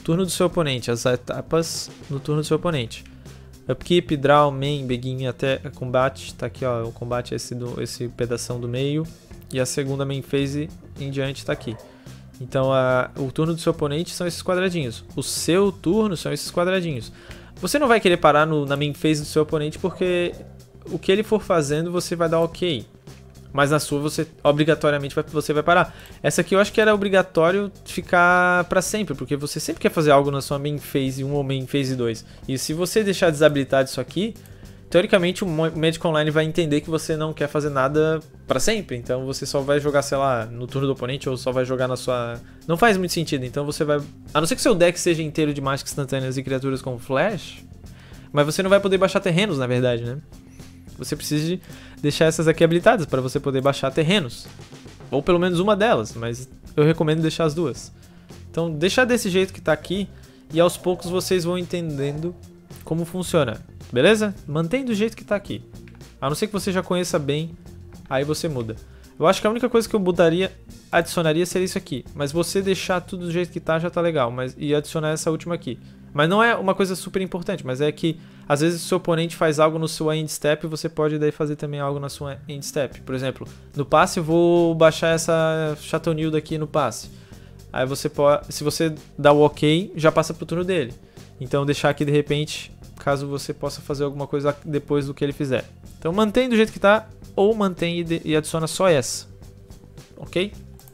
turno do seu oponente, as etapas no turno do seu oponente. Upkeep, draw, main, begin até combate, tá aqui ó, o combate é esse, do, esse pedação do meio, e a segunda main phase em diante tá aqui. Então a, o turno do seu oponente são esses quadradinhos, o seu turno são esses quadradinhos. Você não vai querer parar no, na main phase do seu oponente porque o que ele for fazendo você vai dar ok. Mas na sua você obrigatoriamente vai, você vai parar. Essa aqui eu acho que era obrigatório ficar pra sempre, porque você sempre quer fazer algo na sua main phase um ou main phase dois. E se você deixar desabilitado isso aqui, teoricamente o Magic Online vai entender que você não quer fazer nada pra sempre. Então você só vai jogar, sei lá, no turno do oponente ou só vai jogar na sua... Não faz muito sentido, então você vai... A não ser que seu deck seja inteiro de mágicas instantâneas e criaturas com flash, mas você não vai poder baixar terrenos, na verdade, né? Você precisa de deixar essas aqui habilitadas para você poder baixar terrenos. Ou pelo menos uma delas, mas eu recomendo deixar as duas. Então deixar desse jeito que tá aqui e aos poucos vocês vão entendendo como funciona. Beleza? Mantém do jeito que tá aqui. A não ser que você já conheça bem, aí você muda. Eu acho que a única coisa que eu mudaria, adicionaria seria isso aqui. Mas você deixar tudo do jeito que tá já tá legal. Mas, e adicionar essa última aqui. Mas não é uma coisa super importante, mas é que às vezes o seu oponente faz algo no seu end step e você pode daí fazer também algo na sua end step. Por exemplo, no passe eu vou baixar essa Chatonilda aqui no passe. Aí você pode, se você dá o ok, já passa pro turno dele. Então deixar aqui de repente, caso você possa fazer alguma coisa depois do que ele fizer. Então mantém do jeito que tá, ou mantém e, de, e adiciona só essa. Ok?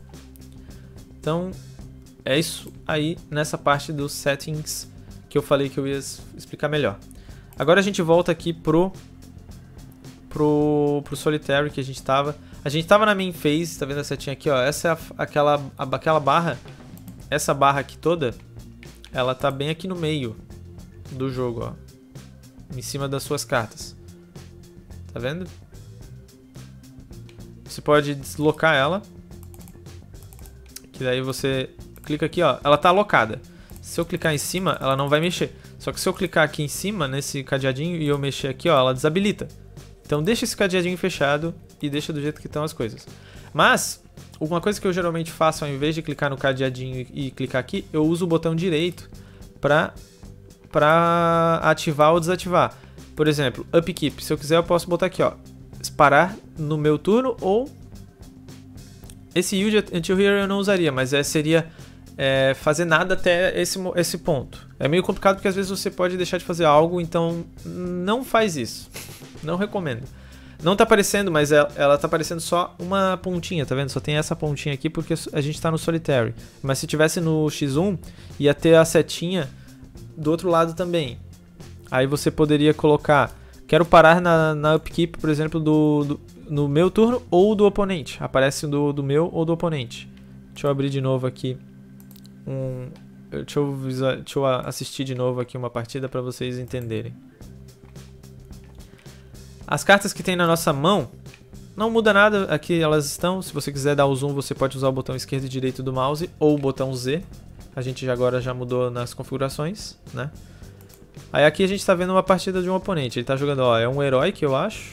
Então é isso aí nessa parte dos settings que eu falei que eu ia explicar melhor. Agora a gente volta aqui pro, pro, pro Solitaire que a gente tava. A gente tava na main phase, tá vendo a setinha aqui, ó. Essa é a, aquela, a, aquela barra, essa barra aqui toda, ela tá bem aqui no meio do jogo, ó. Em cima das suas cartas. Tá vendo? Você pode deslocar ela. Que daí você clica aqui, ó. Ela tá alocada. Se eu clicar em cima, ela não vai mexer. Só que se eu clicar aqui em cima, nesse cadeadinho, e eu mexer aqui, ó, ela desabilita. Então deixa esse cadeadinho fechado e deixa do jeito que estão as coisas. Mas, uma coisa que eu geralmente faço, ao invés de clicar no cadeadinho e, e clicar aqui, eu uso o botão direito pra, pra ativar ou desativar. Por exemplo, upkeep. Se eu quiser, eu posso botar aqui, ó, parar no meu turno, ou... Esse use until here eu não usaria, mas é, seria... É, fazer nada até esse, esse ponto. É meio complicado porque às vezes você pode deixar de fazer algo, então não faz isso. Não recomendo. Não tá aparecendo, mas ela, ela tá aparecendo só uma pontinha, tá vendo? Só tem essa pontinha aqui porque a gente tá no Solitaire. Mas se tivesse no X um, ia ter a setinha do outro lado também. Aí você poderia colocar, quero parar na, na upkeep, por exemplo, do, do, no meu turno ou do oponente. Aparece do, do meu ou do oponente. Deixa eu abrir de novo aqui. Um, deixa, eu, deixa eu assistir de novo aqui uma partida para vocês entenderem. As cartas que tem na nossa mão não muda nada, aqui elas estão. Se você quiser dar o zoom, você pode usar o botão esquerdo e direito do mouse ou o botão Z. A gente já agora já mudou nas configurações, né? Aí aqui a gente está vendo uma partida de um oponente. Ele está jogando, ó, é um herói que eu acho,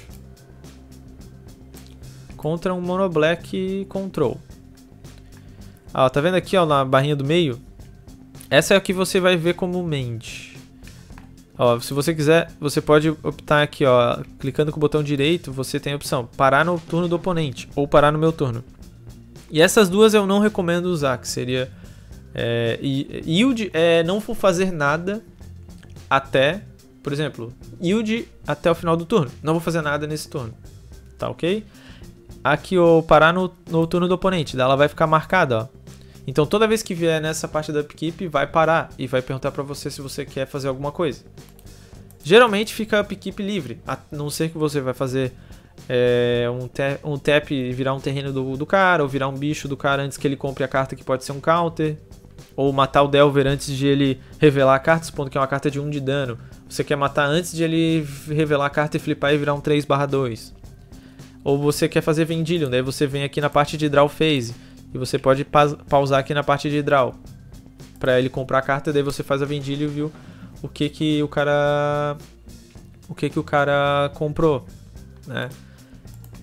contra um Mono Black Control. Ah, tá vendo aqui, ó, na barrinha do meio? Essa é a que você vai ver como Mend. Ó, se você quiser, você pode optar aqui, ó, clicando com o botão direito, você tem a opção parar no turno do oponente ou parar no meu turno. E essas duas eu não recomendo usar, que seria é, yield é não for fazer nada até, por exemplo, yield até o final do turno. Não vou fazer nada nesse turno, tá ok? Aqui o parar no, no turno do oponente, ela vai ficar marcada, ó. Então toda vez que vier nessa parte da upkeep, vai parar e vai perguntar pra você se você quer fazer alguma coisa. Geralmente fica a upkeep livre, a não ser que você vai fazer é, um, te um tap e virar um terreno do, do cara, ou virar um bicho do cara antes que ele compre a carta que pode ser um counter, ou matar o Delver antes de ele revelar a carta, supondo que é uma carta de um de dano. Você quer matar antes de ele revelar a carta e flipar e virar um três barra dois. Ou você quer fazer Vendilion, daí você vem aqui na parte de Draw Phase. E você pode pa pausar aqui na parte de Draw. Pra ele comprar a carta, daí você faz a Vendilion e viu o que que o cara... O que que o cara comprou, né?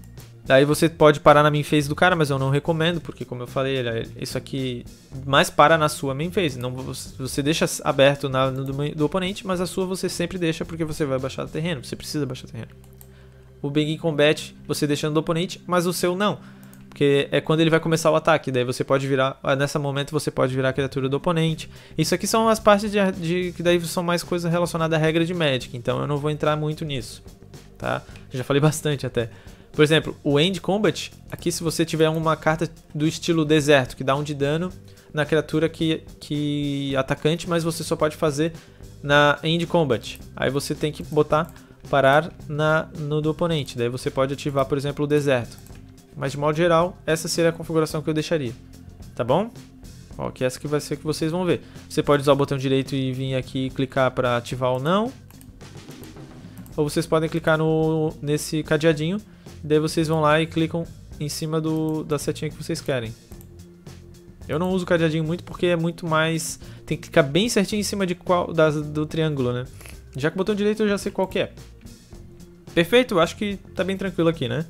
Daí você pode parar na main phase do cara, mas eu não recomendo, porque como eu falei, isso aqui mais para na sua main phase. Não, você deixa aberto na no do, do oponente, mas a sua você sempre deixa porque você vai baixar terreno, você precisa baixar terreno. O Begin Combat você deixa no do oponente, mas o seu não, porque é quando ele vai começar o ataque. Daí você pode virar, nessa momento você pode virar a criatura do oponente. Isso aqui são as partes de, de que daí são mais coisas relacionadas à regra de Magic, então eu não vou entrar muito nisso, tá? Já falei bastante até. Por exemplo, o End Combat, aqui se você tiver uma carta do estilo deserto, que dá um de dano na criatura que, que atacante, mas você só pode fazer na End Combat. Aí você tem que botar, parar na, no do oponente, daí você pode ativar, por exemplo, o deserto. Mas de modo geral, essa seria a configuração que eu deixaria, tá bom? Ó, que essa que vai ser que vocês vão ver. Você pode usar o botão direito e vir aqui e clicar para ativar ou não. Ou vocês podem clicar no, nesse cadeadinho. Daí vocês vão lá e clicam em cima do, da setinha que vocês querem. Eu não uso o cadeadinho muito porque é muito mais... Tem que clicar bem certinho em cima de qual, da, do triângulo, né? Já que o botão direito eu já sei qual que é. Perfeito, acho que tá bem tranquilo aqui, né?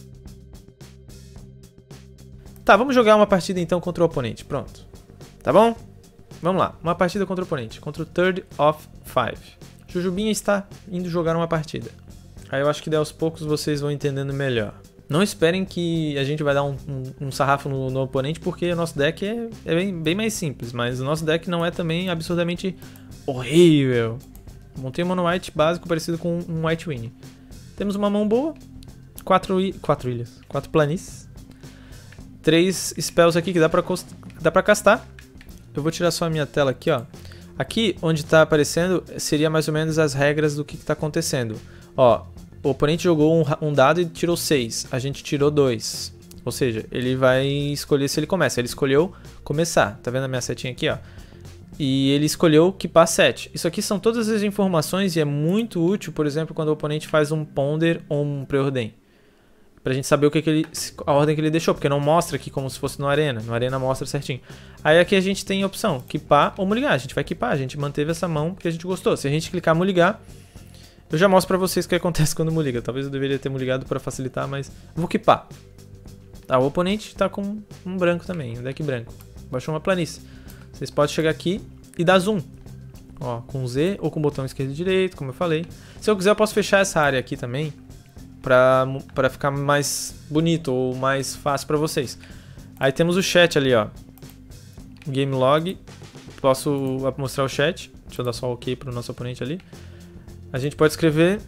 Tá, vamos jogar uma partida então contra o oponente, pronto. Tá bom? Vamos lá, uma partida contra o oponente, contra o Third of Five. Jujubinha está indo jogar uma partida. Aí eu acho que daí aos poucos vocês vão entendendo melhor. Não esperem que a gente vai dar um, um, um sarrafo no, no oponente, porque o nosso deck é, é bem, bem mais simples. Mas o nosso deck não é também absurdamente horrível. Montei um mono white básico parecido com um white win. Temos uma mão boa. Quatro, quatro ilhas. Quatro planícies. Três spells aqui que dá pra, dá pra castar. Eu vou tirar só a minha tela aqui, ó. Aqui onde tá aparecendo seria mais ou menos as regras do que, que tá acontecendo. Ó. O oponente jogou um, um dado e tirou seis, a gente tirou dois. Ou seja, ele vai escolher se ele começa. Ele escolheu começar, tá vendo a minha setinha aqui, ó? E ele escolheu equipar sete. Isso aqui são todas as informações e é muito útil, por exemplo, quando o oponente faz um ponder ou um preordem. Pra gente saber o que, que ele, a ordem que ele deixou, porque não mostra aqui como se fosse no Arena. No Arena mostra certinho. Aí aqui a gente tem a opção, equipar ou muligar. A gente vai equipar, a gente manteve essa mão porque a gente gostou. Se a gente clicar muligar... Eu já mostro pra vocês o que acontece quando muliga. Talvez eu deveria ter muligado pra facilitar, mas vou equipar. Tá, o oponente tá com um branco também, um deck branco. Baixou uma planície. Vocês podem chegar aqui e dar zoom. Ó, com Z ou com o botão esquerdo e direito, como eu falei. Se eu quiser eu posso fechar essa área aqui também, pra, pra ficar mais bonito ou mais fácil pra vocês. Aí temos o chat ali, ó. Game log. Posso mostrar o chat. Deixa eu dar só ok pro nosso oponente ali. A gente pode escrever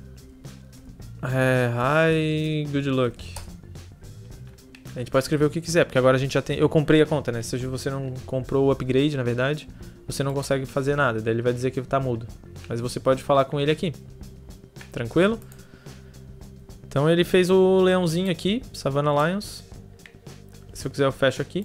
é, Hi, good luck. A gente pode escrever o que quiser, porque agora a gente já tem... Eu comprei a conta, né? Se você não comprou o upgrade, na verdade, você não consegue fazer nada. Daí ele vai dizer que tá mudo. Mas você pode falar com ele aqui. Tranquilo? Então ele fez o leãozinho aqui, Savannah Lions. Se eu quiser eu fecho aqui.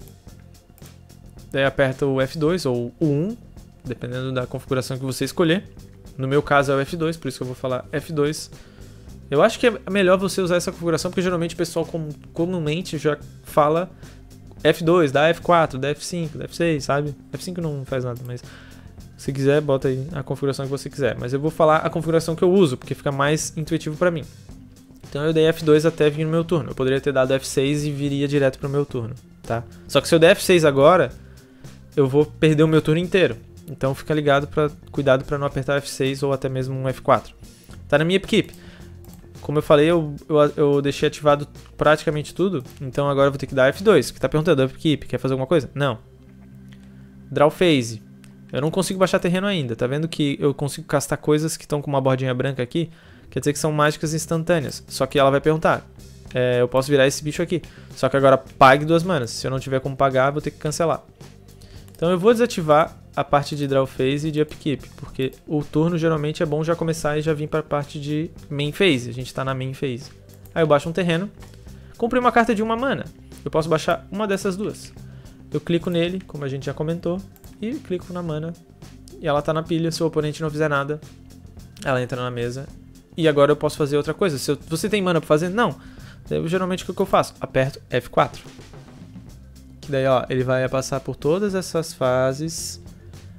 Daí aperta o F dois ou o um, dependendo da configuração que você escolher. No meu caso é o F dois, por isso que eu vou falar F dois. Eu acho que é melhor você usar essa configuração, porque geralmente o pessoal com, comumente já fala F dois, dá F quatro, dá F cinco, dá F seis, sabe? F cinco não faz nada, mas se quiser, bota aí a configuração que você quiser. Mas eu vou falar a configuração que eu uso, porque fica mais intuitivo pra mim. Então eu dei F dois até vir no meu turno. Eu poderia ter dado F seis e viria direto pro meu turno, tá? Só que se eu der F seis agora, eu vou perder o meu turno inteiro. Então fica ligado, pra, cuidado para não apertar F seis ou até mesmo um F quatro. Tá na minha upkeep. Como eu falei, eu, eu, eu deixei ativado praticamente tudo. Então agora eu vou ter que dar F dois. Que tá perguntando, upkeep, quer fazer alguma coisa? Não. Draw phase. Eu não consigo baixar terreno ainda. Tá vendo que eu consigo castar coisas que estão com uma bordinha branca aqui? Quer dizer que são mágicas instantâneas. Só que ela vai perguntar. É, eu posso virar esse bicho aqui. Só que agora pague duas manas. Se eu não tiver como pagar, vou ter que cancelar. Então eu vou desativar a parte de draw phase e de upkeep, porque o turno geralmente é bom já começar e já vir para a parte de main phase. A gente está na main phase. Aí eu baixo um terreno, comprei uma carta de uma mana. Eu posso baixar uma dessas duas. Eu clico nele, como a gente já comentou, e clico na mana. E ela está na pilha, se o oponente não fizer nada, ela entra na mesa. E agora eu posso fazer outra coisa. Se eu, você tem mana para fazer? Não. Eu, geralmente o que eu faço? Aperto F quatro. Que daí, ó, ele vai passar por todas essas fases.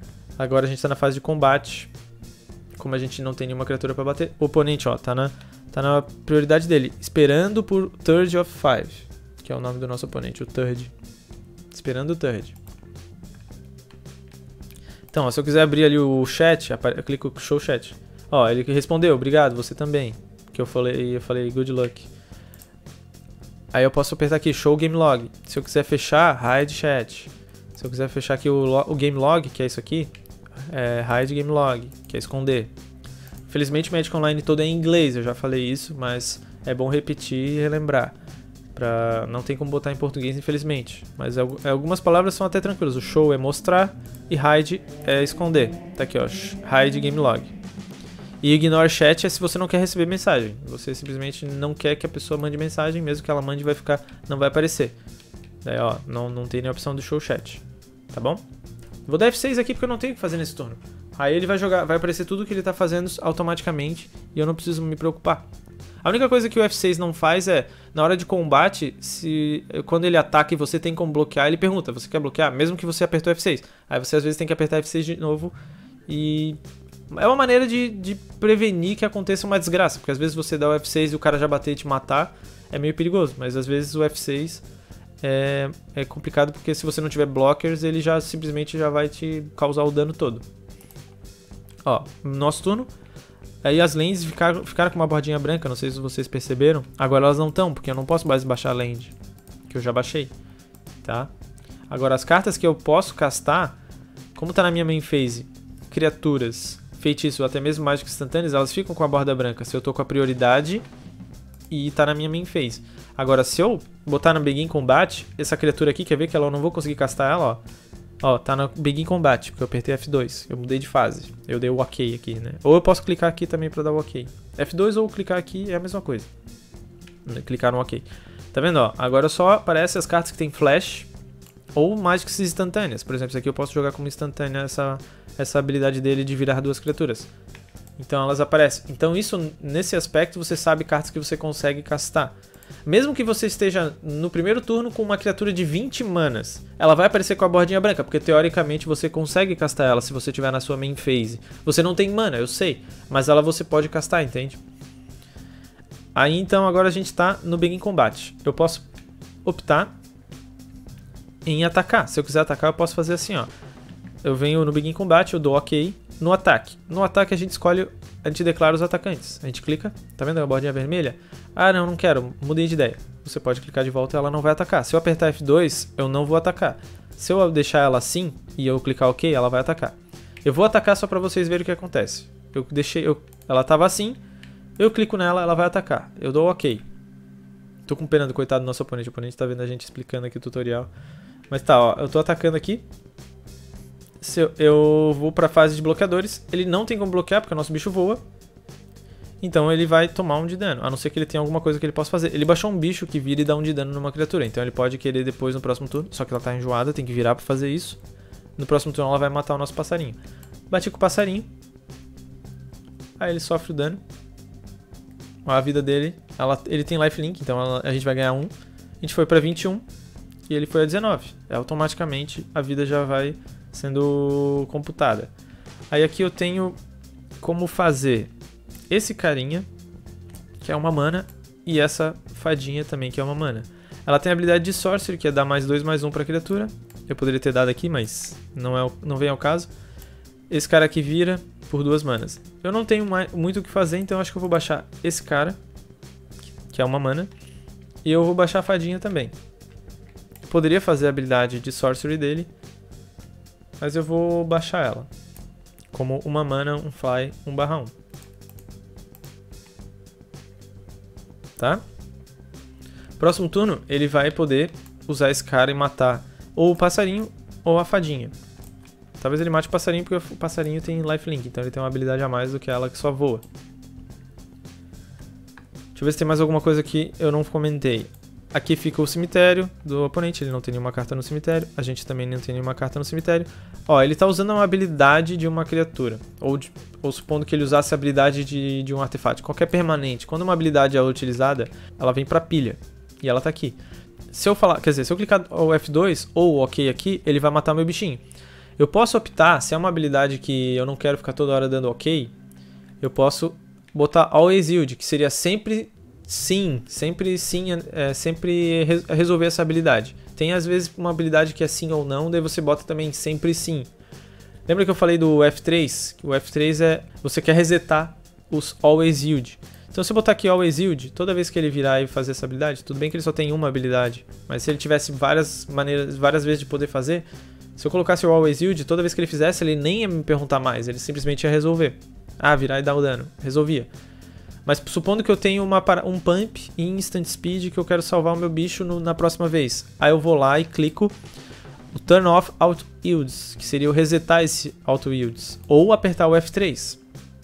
Agora a gente tá na fase de combate. Como a gente não tem nenhuma criatura pra bater, o oponente, ó, tá na, Tá na prioridade dele, esperando por third of five, que é o nome do nosso oponente, o third. Esperando o third. Então, ó, se eu quiser abrir ali o chat, eu clico show chat. Ó, ele respondeu, obrigado, você também. Que eu falei, eu falei good luck. Aí eu posso apertar aqui show game log. Se eu quiser fechar, hide chat. Se eu quiser fechar aqui o, o game log, que é isso aqui, é hide game log, que é esconder. Felizmente o Magic Online todo é em inglês, eu já falei isso, mas é bom repetir e relembrar. Pra... Não tem como botar em português, infelizmente. Mas algumas palavras são até tranquilas. O show é mostrar e hide é esconder. Tá aqui, ó, hide game log. E ignore chat é se você não quer receber mensagem. Você simplesmente não quer que a pessoa mande mensagem, mesmo que ela mande vai ficar, não vai aparecer. Daí, ó, não, não tem nem a opção do show chat. Tá bom? Vou dar F seis aqui porque eu não tenho o que fazer nesse turno. Aí ele vai jogar, vai aparecer tudo que ele tá fazendo automaticamente e eu não preciso me preocupar. A única coisa que o F seis não faz é, na hora de combate, se quando ele ataca e você tem como bloquear, ele pergunta, você quer bloquear? Mesmo que você apertou F seis. Aí você às vezes tem que apertar F seis de novo e... É uma maneira de, de prevenir que aconteça uma desgraça, porque às vezes você dá o F seis e o cara já bater e te matar, é meio perigoso, mas às vezes o F seis é, é complicado porque se você não tiver blockers, ele já simplesmente já vai te causar o dano todo. Ó, nosso turno, aí as lands ficaram, ficaram com uma bordinha branca, não sei se vocês perceberam, agora elas não estão, porque eu não posso mais baixar a land, que eu já baixei, tá? Agora as cartas que eu posso castar, como tá na minha main phase, criaturas... feitiço ou até mesmo mágicas instantâneas, elas ficam com a borda branca se eu tô com a prioridade e tá na minha main phase. Agora, se eu botar no Begin Combat, essa criatura aqui, quer ver que ela eu não vou conseguir castar ela, ó. Ó, tá no Begin Combat, porque eu apertei F dois, eu mudei de fase. Eu dei o OK aqui, né? Ou eu posso clicar aqui também pra dar o OK. F dois ou clicar aqui é a mesma coisa. Clicar no OK. Tá vendo, ó? Agora só aparecem as cartas que tem flash ou mágicas instantâneas. Por exemplo, isso aqui eu posso jogar como instantânea essa... essa habilidade dele de virar duas criaturas. Então elas aparecem. Então isso, nesse aspecto, você sabe cartas que você consegue castar. Mesmo que você esteja no primeiro turno com uma criatura de vinte manas, ela vai aparecer com a bordinha branca, porque teoricamente você consegue castar ela se você estiver na sua main phase. Você não tem mana, eu sei, mas ela você pode castar, entende? Aí então agora a gente está no Begin Combat. Eu posso optar em atacar. Se eu quiser atacar, eu posso fazer assim, ó. Eu venho no Begin Combat, eu dou OK no ataque. No ataque a gente escolhe, a gente declara os atacantes. A gente clica, tá vendo a bordinha vermelha? Ah, não, não quero, mudei de ideia. Você pode clicar de volta e ela não vai atacar. Se eu apertar F dois, eu não vou atacar. Se eu deixar ela assim e eu clicar OK, ela vai atacar. Eu vou atacar só pra vocês verem o que acontece. Eu deixei, eu, ela tava assim, eu clico nela, ela vai atacar. Eu dou OK. Tô com pena do coitado do nosso oponente. O oponente tá vendo a gente explicando aqui o tutorial. Mas tá, ó, eu tô atacando aqui. Se eu, eu vou pra fase de bloqueadores, ele não tem como bloquear porque o nosso bicho voa. Então ele vai tomar um de dano, a não ser que ele tenha alguma coisa que ele possa fazer. Ele baixou um bicho que vira e dá um de dano numa criatura, então ele pode querer depois no próximo turno, só que ela tá enjoada, tem que virar pra fazer isso. No próximo turno ela vai matar o nosso passarinho. Bati com o passarinho. Aí ele sofre o dano. A vida dele, ela, ele tem lifelink, então ela, a gente vai ganhar um. A gente foi pra vinte e um e ele foi a dezenove. Automaticamente a vida já vai sendo computada. Aí aqui eu tenho como fazer esse carinha, que é uma mana, e essa fadinha também, que é uma mana. Ela tem a habilidade de Sorcery, que é dar mais dois, mais um pra criatura. Eu poderia ter dado aqui, mas não, é, não vem ao caso. Esse cara aqui vira por duas manas. Eu não tenho mais, muito o que fazer, então acho que eu vou baixar esse cara, que é uma mana, e eu vou baixar a fadinha também. Eu poderia fazer a habilidade de Sorcery dele, mas eu vou baixar ela como uma mana, um fly, um barra um. Tá? Próximo turno, ele vai poder usar esse cara e matar ou o passarinho ou a fadinha. Talvez ele mate o passarinho porque o passarinho tem lifelink, então ele tem uma habilidade a mais do que ela que só voa. Deixa eu ver se tem mais alguma coisa que eu não comentei. Aqui fica o cemitério do oponente, ele não tem nenhuma carta no cemitério. A gente também não tem nenhuma carta no cemitério. Ó, ele tá usando uma habilidade de uma criatura. Ou, de, ou supondo que ele usasse a habilidade de, de um artefato. Qualquer permanente. Quando uma habilidade é utilizada, ela vem pra pilha. E ela tá aqui. Se eu falar, quer dizer, se eu clicar o F dois ou o OK aqui, ele vai matar meu bichinho. Eu posso optar, se é uma habilidade que eu não quero ficar toda hora dando OK, eu posso botar always yield, que seria sempre sim, sempre sim, é, sempre re resolver essa habilidade. Tem às vezes uma habilidade que é sim ou não, daí você bota também sempre sim. Lembra que eu falei do F três? O F três é, você quer resetar os always yield. Então se eu botar aqui always yield, toda vez que ele virar e fazer essa habilidade, tudo bem que ele só tem uma habilidade, mas se ele tivesse várias maneiras, várias vezes de poder fazer, se eu colocasse o always yield, toda vez que ele fizesse, ele nem ia me perguntar mais, ele simplesmente ia resolver. Ah, virar e dar o dano, resolvia. Mas supondo que eu tenho uma, um pump e instant speed que eu quero salvar o meu bicho no, na próxima vez. Aí eu vou lá e clico o turn off auto yields, que seria o resetar esse auto yields, ou apertar o F três.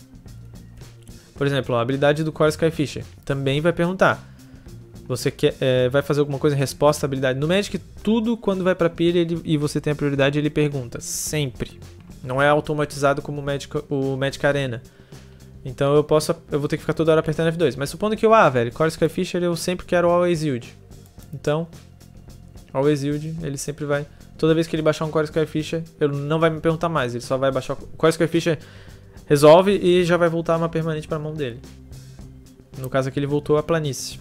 Por exemplo, a habilidade do Core Skyfisher também vai perguntar. Você quer, é, vai fazer alguma coisa em resposta à habilidade. No Magic, tudo quando vai pra pilha ele, e você tem a prioridade, ele pergunta. Sempre. Não é automatizado como o Magic, o Magic Arena. Então eu posso, eu vou ter que ficar toda hora apertando F dois. Mas supondo que eu, ah, velho, Core Skyfisher eu sempre quero always yield. Então, always yield, ele sempre vai... Toda vez que ele baixar um Core Skyfisher, ele não vai me perguntar mais. Ele só vai baixar o Core Skyfisher, resolve e já vai voltar uma permanente para a mão dele. No caso aqui ele voltou a planície.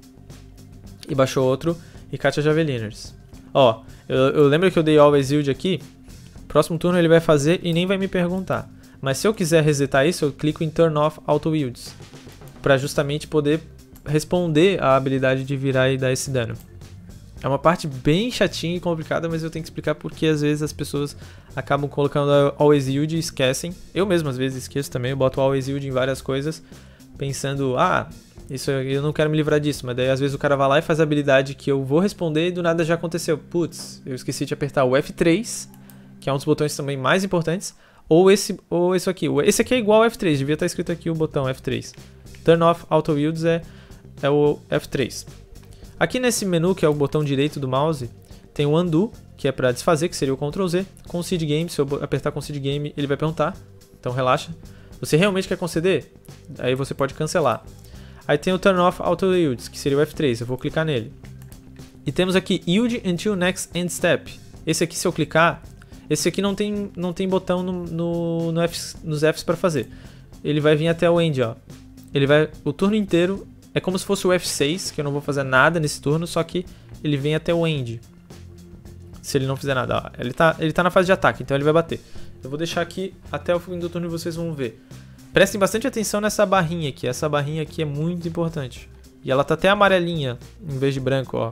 E baixou outro, e Katia Javeliners. Ó, eu, eu lembro que eu dei always yield aqui. Próximo turno ele vai fazer e nem vai me perguntar. Mas se eu quiser resetar isso, eu clico em Turn Off Auto Yields, para justamente poder responder a habilidade de virar e dar esse dano. É uma parte bem chatinha e complicada, mas eu tenho que explicar porque às vezes as pessoas acabam colocando Always Yield e esquecem. Eu mesmo às vezes esqueço também, eu boto Always Yield em várias coisas, pensando, ah, isso eu não quero me livrar disso, mas daí às vezes o cara vai lá e faz a habilidade que eu vou responder e do nada já aconteceu. Putz, eu esqueci de apertar o F três, que é um dos botões também mais importantes, ou esse, ou esse aqui. Esse aqui é igual ao F três, devia estar escrito aqui o botão F três. Turn Off Auto Yields é, é o F três. Aqui nesse menu, que é o botão direito do mouse, tem o Undo, que é para desfazer, que seria o control Z. Concede Game, se eu apertar Concede Game, ele vai perguntar, então relaxa. Você realmente quer conceder? Aí você pode cancelar. Aí tem o Turn Off Auto Yields, que seria o F três, eu vou clicar nele. E temos aqui Yield Until Next End Step. Esse aqui, se eu clicar, esse aqui não tem, não tem botão no, no, no F, nos Fs para fazer. Ele vai vir até o End, ó. Ele vai, o turno inteiro é como se fosse o F seis, que eu não vou fazer nada nesse turno, só que ele vem até o End. Se ele não fizer nada, ó. Ele tá, ele tá na fase de ataque, então ele vai bater. Eu vou deixar aqui até o fim do turno e vocês vão ver. Prestem bastante atenção nessa barrinha aqui, essa barrinha aqui é muito importante. E ela tá até amarelinha, em vez de branco, ó.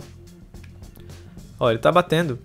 Ó, ele tá batendo.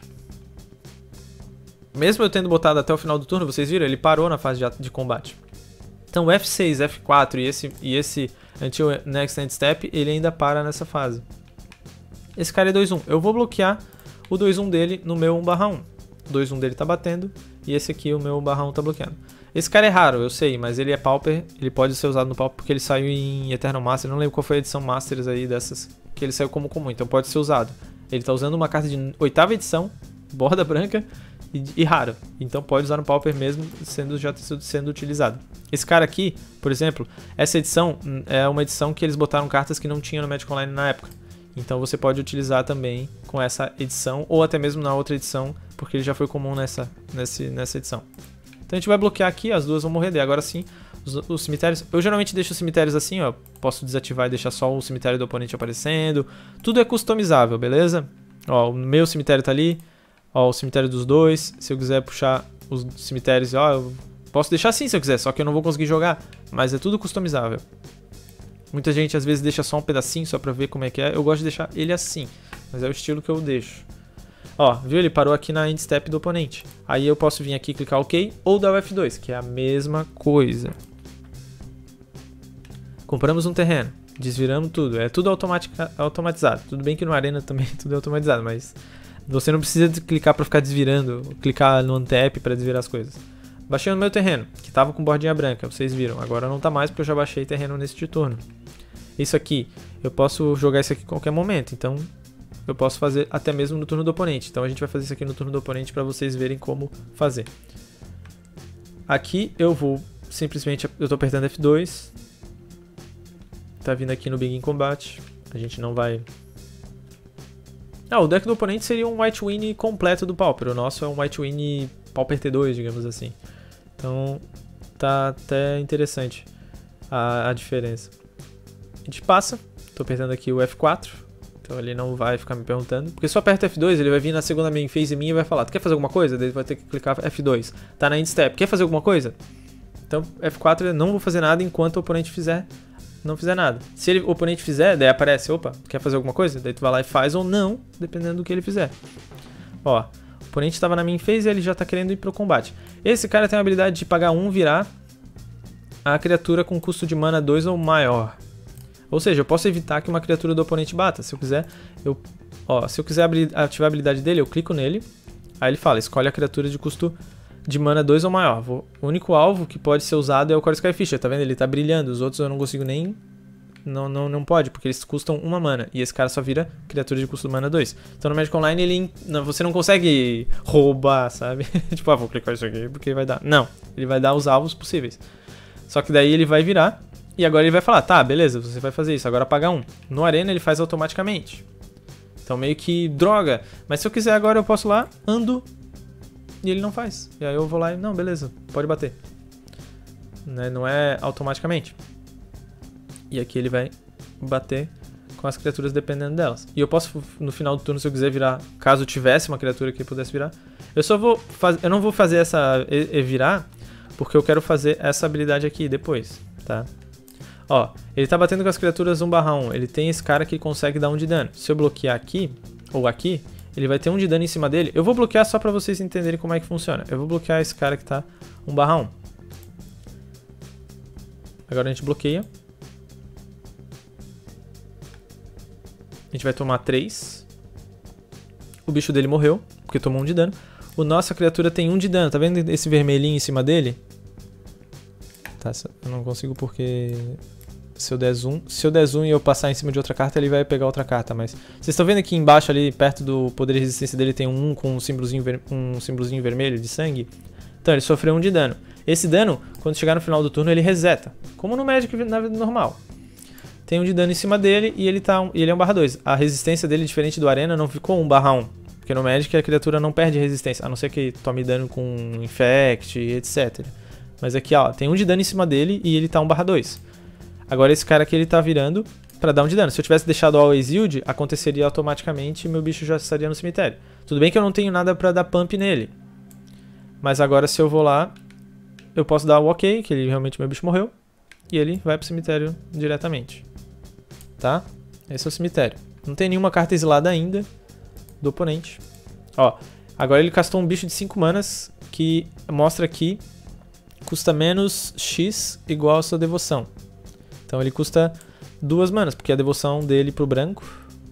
Mesmo eu tendo botado até o final do turno, vocês viram? Ele parou na fase de, de combate. Então F seis, F quatro e esse, e esse Until Next End Step, ele ainda para nessa fase. Esse cara é dois um. Eu vou bloquear o dois um dele no meu um barra um. O dois um dele tá batendo e esse aqui, o meu um barra um, tá bloqueando. Esse cara é raro, eu sei, mas ele é Pauper. Ele pode ser usado no Pauper porque ele saiu em Eternal Master. Não lembro qual foi a edição Masters aí dessas, que ele saiu como comum, então pode ser usado. Ele tá usando uma carta de oitava edição, borda branca, E, e raro, então pode usar no Pauper mesmo sendo, já sendo utilizado. Esse cara aqui, por exemplo, essa edição é uma edição que eles botaram cartas que não tinha no Magic Online na época. Então você pode utilizar também com essa edição, ou até mesmo na outra edição, porque ele já foi comum nessa, nessa, nessa edição. Então a gente vai bloquear aqui, as duas vão morrer, daí agora sim, os, os cemitérios. Eu geralmente deixo os cemitérios assim, ó, posso desativar e deixar só o cemitério do oponente aparecendo. Tudo é customizável, beleza? Ó, o meu cemitério tá ali. Ó, o cemitério dos dois. Se eu quiser puxar os cemitérios, ó, eu posso deixar assim se eu quiser, só que eu não vou conseguir jogar. Mas é tudo customizável. Muita gente às vezes deixa só um pedacinho só pra ver como é que é. Eu gosto de deixar ele assim, mas é o estilo que eu deixo. Ó, viu? Ele parou aqui na end step do oponente. Aí eu posso vir aqui, clicar OK ou dar o F dois, que é a mesma coisa. Compramos um terreno, desviramos tudo. É tudo automatizado. Tudo bem que no Arena também tudo é automatizado, mas você não precisa de clicar para ficar desvirando, clicar no untap para desvirar as coisas. Baixei no meu terreno, que tava com bordinha branca, vocês viram. Agora não tá mais porque eu já baixei terreno neste turno. Isso aqui, eu posso jogar isso aqui a qualquer momento, então eu posso fazer até mesmo no turno do oponente. Então a gente vai fazer isso aqui no turno do oponente para vocês verem como fazer. Aqui eu vou simplesmente, eu tô apertando F dois. Tá vindo aqui no Begin Combat. A gente não vai... Ah, o deck do oponente seria um White Winnie completo do Pauper. O nosso é um White Winnie Pauper T dois, digamos assim. Então, tá até interessante. a, a diferença. A gente passa, tô apertando aqui o F quatro, então ele não vai ficar me perguntando, porque se eu aperto F dois, ele vai vir na segunda main phase minha e vai falar, tu quer fazer alguma coisa? Daí ele vai ter que clicar F dois, tá na end step, quer fazer alguma coisa? Então F quatro eu não vou fazer nada enquanto o oponente fizer, não fizer nada. Se ele, o oponente fizer, daí aparece, opa, quer fazer alguma coisa? Daí tu vai lá e faz ou não, dependendo do que ele fizer. Ó, o oponente estava na main phase e ele já tá querendo ir pro combate. Esse cara tem a habilidade de pagar um, virar a criatura com custo de mana dois ou maior. Ou seja, eu posso evitar que uma criatura do oponente bata. Se eu quiser, eu, ó, se eu quiser ativar a habilidade dele, eu clico nele. Aí ele fala, escolhe a criatura de custo de mana dois ou maior. Vou, o único alvo que pode ser usado é o Core Skyfisher, tá vendo? Ele tá brilhando, os outros eu não consigo nem... Não, não, não pode, porque eles custam uma mana. E esse cara só vira criatura de custo de mana dois. Então no Magic Online ele, não, você não consegue roubar, sabe? Tipo, ah, vou clicar isso aqui porque vai dar. Não, ele vai dar os alvos possíveis. Só que daí ele vai virar e agora ele vai falar, tá, beleza, você vai fazer isso, agora paga um. No Arena ele faz automaticamente. Então meio que droga. Mas se eu quiser agora eu posso lá, ando... E ele não faz. E aí eu vou lá e, não, beleza, pode bater. Né? Não é automaticamente. E aqui ele vai bater com as criaturas dependendo delas. E eu posso, no final do turno, se eu quiser virar, caso tivesse uma criatura que pudesse virar, eu só vou fazer, eu não vou fazer essa e, e virar, porque eu quero fazer essa habilidade aqui depois, tá? Ó, ele tá batendo com as criaturas um barra um. Ele tem esse cara que consegue dar um de dano. Se eu bloquear aqui, ou aqui, ele vai ter um de dano em cima dele. Eu vou bloquear só pra vocês entenderem como é que funciona. Eu vou bloquear esse cara que tá um barra um. Agora a gente bloqueia. A gente vai tomar três. O bicho dele morreu, porque tomou um de dano. O nossa criatura tem um de dano. Tá vendo esse vermelhinho em cima dele? Tá, eu não consigo porque... Se eu der zoom, se eu der zoom e eu passar em cima de outra carta, ele vai pegar outra carta, mas... Vocês estão vendo aqui embaixo, ali, perto do poder de resistência dele, tem um com um símbolozinho, ver... um símbolozinho vermelho de sangue? Então, ele sofreu um de dano. Esse dano, quando chegar no final do turno, ele reseta. Como no Magic na vida normal. Tem um de dano em cima dele e ele, tá um... ele é um barra dois. A resistência dele, diferente do Arena, não ficou um barra um. Porque no Magic a criatura não perde resistência, a não ser que tome dano com Infect, etcétera. Mas aqui, ó, tem um de dano em cima dele e ele tá um barra dois. Agora esse cara aqui ele tá virando pra dar um de dano. Se eu tivesse deixado o Always Yield, aconteceria automaticamente e meu bicho já estaria no cemitério. Tudo bem que eu não tenho nada pra dar pump nele. Mas agora se eu vou lá, eu posso dar o ok, que ele, realmente meu bicho morreu. E ele vai pro cemitério diretamente. Tá? Esse é o cemitério. Não tem nenhuma carta exilada ainda do oponente. Ó, agora ele castou um bicho de cinco manas que mostra aqui custa menos X igual a sua devoção. Então ele custa duas manas, porque a devoção dele pro branco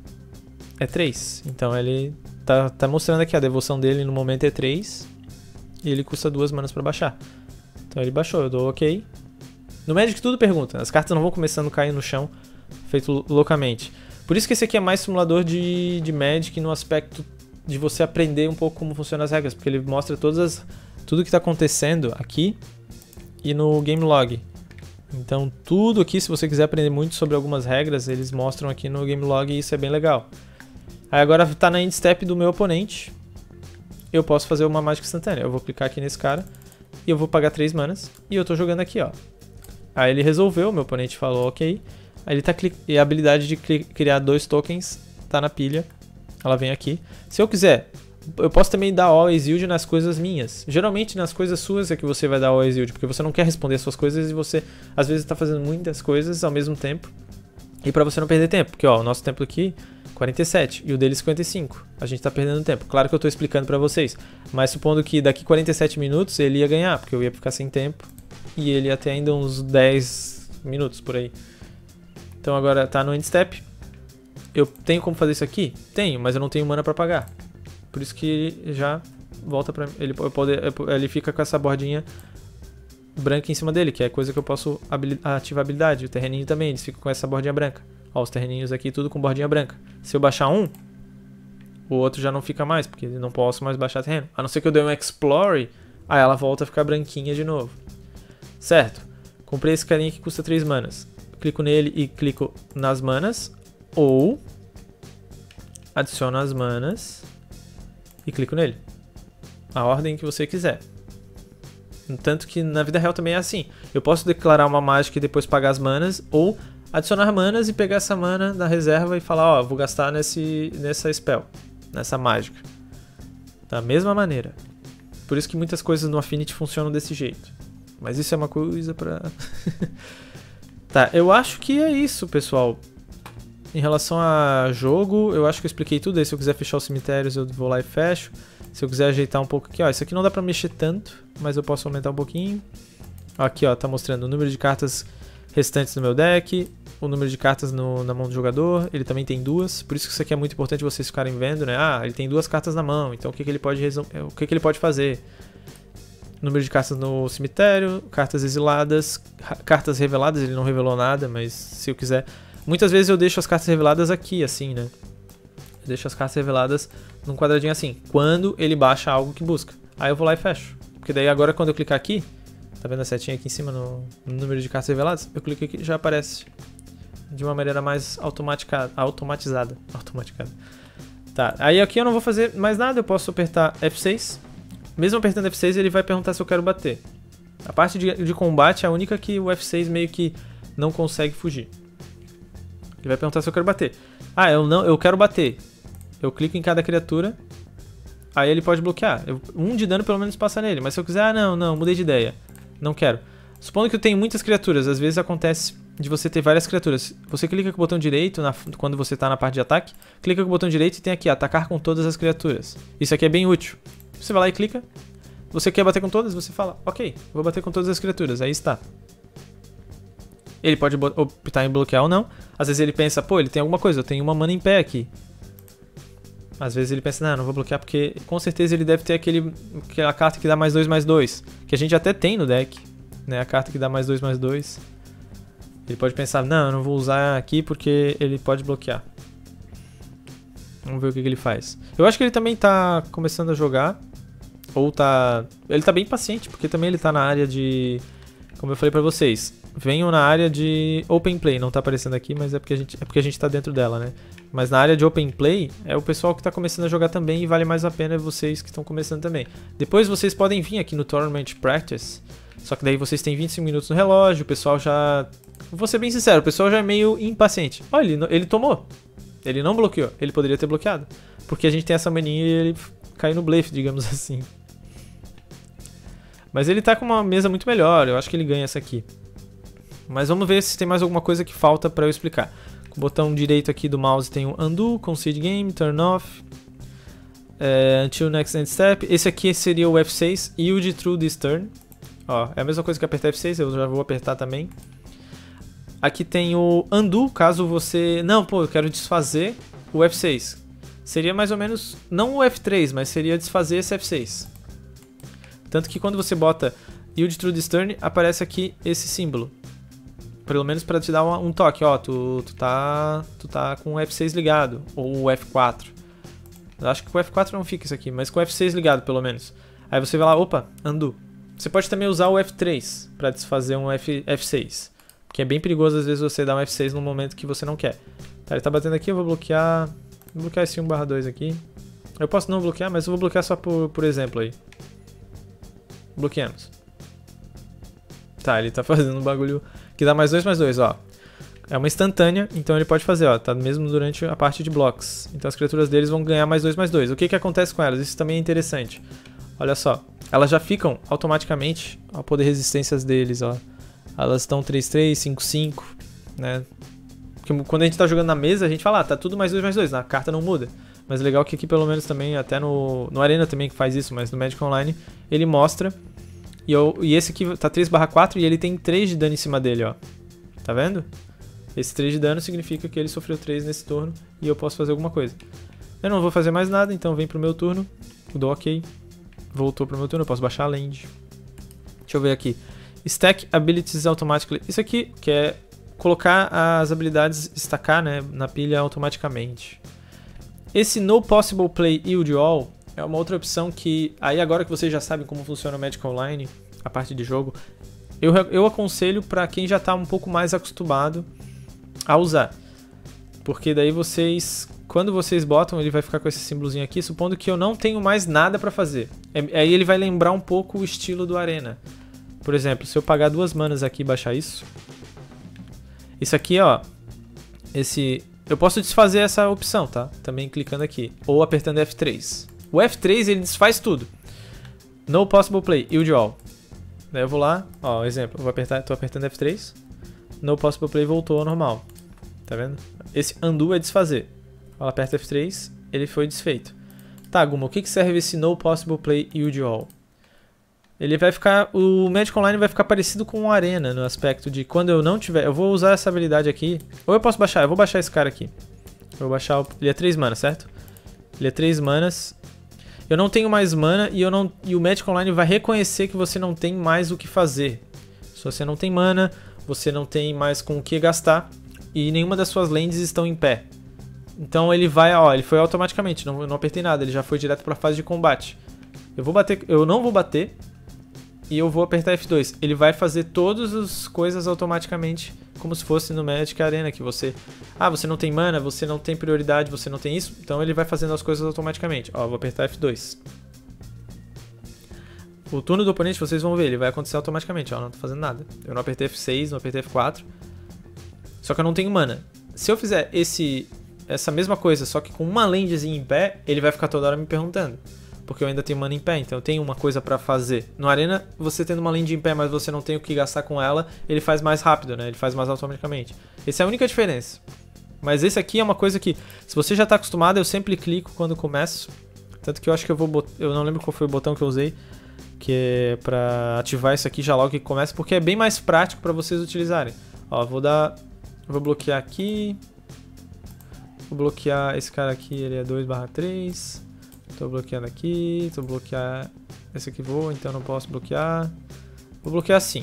é três. Então ele tá, tá mostrando aqui, a devoção dele no momento é três. E ele custa duas manas pra baixar. Então ele baixou, eu dou ok. No Magic tudo pergunta, as cartas não vão começando a cair no chão, feito loucamente. Por isso que esse aqui é mais simulador de, de Magic no aspecto de você aprender um pouco como funcionam as regras. Porque ele mostra todas as, tudo que tá acontecendo aqui e no Game Log. Então tudo aqui, se você quiser aprender muito sobre algumas regras, eles mostram aqui no Game Log e isso é bem legal. Aí agora tá na end step do meu oponente. Eu posso fazer uma mágica instantânea. Eu vou clicar aqui nesse cara e eu vou pagar três manas. E eu tô jogando aqui, ó. Aí ele resolveu, meu oponente falou ok. Aí ele tá cli... E a habilidade de criar dois tokens tá na pilha. Ela vem aqui. Se eu quiser, eu posso também dar Always Yield nas coisas minhas. Geralmente nas coisas suas é que você vai dar Always Yield, porque você não quer responder as suas coisas e você às vezes tá fazendo muitas coisas ao mesmo tempo. E pra você não perder tempo, porque ó, o nosso tempo aqui quarenta e sete e o dele cinquenta e cinco. A gente tá perdendo tempo. Claro que eu tô explicando pra vocês, mas supondo que daqui quarenta e sete minutos ele ia ganhar, porque eu ia ficar sem tempo e ele ia ter ainda uns dez minutos por aí. Então agora tá no end step. Eu tenho como fazer isso aqui? Tenho, mas eu não tenho mana pra pagar. Por isso que ele já volta pra... Ele, pode, ele fica com essa bordinha branca em cima dele, que é coisa que eu posso ativar a habilidade. O terreninho também, eles ficam com essa bordinha branca. Ó, os terreninhos aqui tudo com bordinha branca. Se eu baixar um, o outro já não fica mais, porque eu não posso mais baixar terreno. A não ser que eu dê um Explore, aí ela volta a ficar branquinha de novo. Certo. Comprei esse carinha que custa três manas. Clico nele e clico nas manas. Ou adiciono as manas e clico nele. A ordem que você quiser. Tanto que na vida real também é assim. Eu posso declarar uma mágica e depois pagar as manas, ou adicionar manas e pegar essa mana da reserva e falar, ó, vou gastar nesse, nessa spell, nessa mágica. Da mesma maneira. Por isso que muitas coisas no Affinity funcionam desse jeito. Mas isso é uma coisa pra... Tá, eu acho que é isso, pessoal. Em relação a jogo, eu acho que eu expliquei tudo aí. Se eu quiser fechar os cemitérios, eu vou lá e fecho. Se eu quiser ajeitar um pouco aqui, ó, isso aqui não dá pra mexer tanto, mas eu posso aumentar um pouquinho. Aqui, ó, tá mostrando o número de cartas restantes no meu deck, o número de cartas no, na mão do jogador, ele também tem duas, por isso que isso aqui é muito importante vocês ficarem vendo, né? Ah, ele tem duas cartas na mão, então o que, que, ele, pode o que, que ele pode fazer? Número de cartas no cemitério, cartas exiladas, cartas reveladas, ele não revelou nada, mas se eu quiser... Muitas vezes eu deixo as cartas reveladas aqui, assim, né? Eu deixo as cartas reveladas num quadradinho assim, quando ele baixa algo que busca. Aí eu vou lá e fecho. Porque daí agora quando eu clicar aqui, tá vendo a setinha aqui em cima no, no número de cartas reveladas? Eu clico aqui e já aparece de uma maneira mais automática, automatizada. Automatizada. Tá, aí aqui eu não vou fazer mais nada, eu posso apertar F seis. Mesmo apertando F seis ele vai perguntar se eu quero bater. A parte de, de combate é a única que o F seis meio que não consegue fugir. Ele vai perguntar se eu quero bater. Ah, eu, não, eu quero bater. Eu clico em cada criatura, aí ele pode bloquear. Eu, um de dano pelo menos passa nele, mas se eu quiser, ah não, não, mudei de ideia. Não quero. Supondo que eu tenho muitas criaturas, às vezes acontece de você ter várias criaturas. Você clica com o botão direito, na, quando você está na parte de ataque, clica com o botão direito e tem aqui, atacar com todas as criaturas. Isso aqui é bem útil. Você vai lá e clica, você quer bater com todas, você fala, ok, vou bater com todas as criaturas, aí está. Ele pode optar em bloquear ou não. Às vezes ele pensa, pô, ele tem alguma coisa, eu tenho uma mana em pé aqui. Às vezes ele pensa, não, não vou bloquear porque com certeza ele deve ter aquele, aquela carta que dá mais dois, mais dois. Que a gente até tem no deck, né? A carta que dá mais dois, mais dois. Ele pode pensar, não, eu não vou usar aqui porque ele pode bloquear. Vamos ver o que, que ele faz. Eu acho que ele também tá começando a jogar. Ou tá... Ele tá bem paciente, porque também ele tá na área de... Como eu falei pra vocês, venham na área de Open Play. Não tá aparecendo aqui, mas é porque a gente, é porque a gente tá dentro dela, né? Mas na área de Open Play, é o pessoal que tá começando a jogar também e vale mais a pena vocês que estão começando também. Depois vocês podem vir aqui no Tournament Practice, só que daí vocês têm vinte e cinco minutos no relógio, o pessoal já... Vou ser bem sincero, o pessoal já é meio impaciente. Olha, ele, ele tomou. Ele não bloqueou, ele poderia ter bloqueado. Porque a gente tem essa mania e ele caiu no blefe, digamos assim. Mas ele tá com uma mesa muito melhor, eu acho que ele ganha essa aqui. Mas vamos ver se tem mais alguma coisa que falta pra eu explicar. Com o botão direito aqui do mouse tem o Undo, Concede Game, Turn Off, é, Until Next End Step. Esse aqui seria o F seis, Yield Through This Turn. Ó, é a mesma coisa que apertar F seis, eu já vou apertar também. Aqui tem o Undo, caso você... Não, pô, eu quero desfazer o F seis. Seria mais ou menos, não o F três, mas seria desfazer esse F seis. Tanto que quando você bota Yield Through This Turn, aparece aqui esse símbolo. Pelo menos para te dar um, um toque, ó, tu, tu, tá, tu tá com o F seis ligado, ou o F quatro. Eu acho que com o F quatro não fica isso aqui, mas com o F seis ligado pelo menos. Aí você vai lá, opa, Undo. Você pode também usar o F três para desfazer um F, F6. Porque é bem perigoso às vezes você dar um F seis num momento que você não quer. Tá, ele tá batendo aqui, eu vou bloquear... Vou bloquear esse um barra dois aqui. Eu posso não bloquear, mas eu vou bloquear só por, por exemplo aí. Bloqueamos. Tá, ele tá fazendo um bagulho que dá mais dois, mais dois, ó. É uma instantânea, então ele pode fazer, ó, tá mesmo durante a parte de blocos. Então as criaturas deles vão ganhar mais dois, mais dois. O que que acontece com elas? Isso também é interessante. Olha só, elas já ficam automaticamente ao poder resistências deles, ó. Elas estão três, três, cinco, cinco, né? Porque quando a gente tá jogando na mesa, a gente fala, ah, tá tudo mais dois, mais dois, a carta não muda. Mas legal que aqui pelo menos também, até no, no Arena também que faz isso, mas no Magic Online, ele mostra. E, eu, e esse aqui tá três barra quatro e ele tem três de dano em cima dele, ó. Tá vendo? Esse três de dano significa que ele sofreu três nesse turno e eu posso fazer alguma coisa. Eu não vou fazer mais nada, então vem pro meu turno. Eu dou ok. Voltou pro meu turno, eu posso baixar a land. Deixa eu ver aqui. Stack Abilities Automatically. Isso aqui que é colocar as habilidades, estacar, né, na pilha automaticamente. Esse No Possible Play Yield All é uma outra opção que, aí agora que vocês já sabem como funciona o Magic Online, a parte de jogo, eu, eu aconselho para quem já está um pouco mais acostumado a usar. Porque daí vocês, quando vocês botam, ele vai ficar com esse símbolozinho aqui, supondo que eu não tenho mais nada para fazer. É, aí ele vai lembrar um pouco o estilo do Arena. Por exemplo, se eu pagar duas manas aqui e baixar isso. Isso aqui, ó. Esse... Eu posso desfazer essa opção, tá? Também clicando aqui. Ou apertando F três. O F três, ele desfaz tudo. No possible play. Yield all. Daí eu vou lá. Ó, exemplo. Eu vou apertar, tô apertando F três. No possible play voltou ao normal. Tá vendo? Esse undo é desfazer. Ela aperta F três, ele foi desfeito. Tá, Guma, o que que serve esse no possible play yield all? Ele vai ficar, o Magic Online vai ficar parecido com o Arena no aspecto de quando eu não tiver, eu vou usar essa habilidade aqui, ou eu posso baixar, eu vou baixar esse cara aqui. Eu vou baixar, o, ele é três manas, certo? Ele é três manas. Eu não tenho mais mana e, eu não, e o Magic Online vai reconhecer que você não tem mais o que fazer. Se você não tem mana, você não tem mais com o que gastar e nenhuma das suas lands estão em pé. Então ele vai, ó, ele foi automaticamente, não, eu não apertei nada, ele já foi direto para a fase de combate. Eu vou bater, eu não vou bater e eu vou apertar F dois. Ele vai fazer todas as coisas automaticamente, como se fosse no Magic Arena, que você, ah, você não tem mana, você não tem prioridade, você não tem isso, então ele vai fazendo as coisas automaticamente. Ó, eu vou apertar F dois. O turno do oponente, vocês vão ver, ele vai acontecer automaticamente, ó, não tô fazendo nada. Eu não apertei F seis, não apertei F quatro. Só que eu não tenho mana. Se eu fizer esse, essa mesma coisa, só que com uma landzinha em pé, ele vai ficar toda hora me perguntando. Porque eu ainda tenho mana em pé, então eu tenho uma coisa pra fazer. No Arena, você tendo uma land em pé, mas você não tem o que gastar com ela, ele faz mais rápido, né? Ele faz mais automaticamente. Essa é a única diferença. Mas esse aqui é uma coisa que, se você já tá acostumado, eu sempre clico quando começo. Tanto que eu acho que eu vou botar, eu não lembro qual foi o botão que eu usei, que é pra ativar isso aqui já logo que começa, porque é bem mais prático pra vocês utilizarem. Ó, vou dar... Vou bloquear aqui. Vou bloquear esse cara aqui, ele é dois barra três. Tô bloqueando aqui. Tô bloquear... Esse aqui voa, então não posso bloquear. Vou bloquear assim.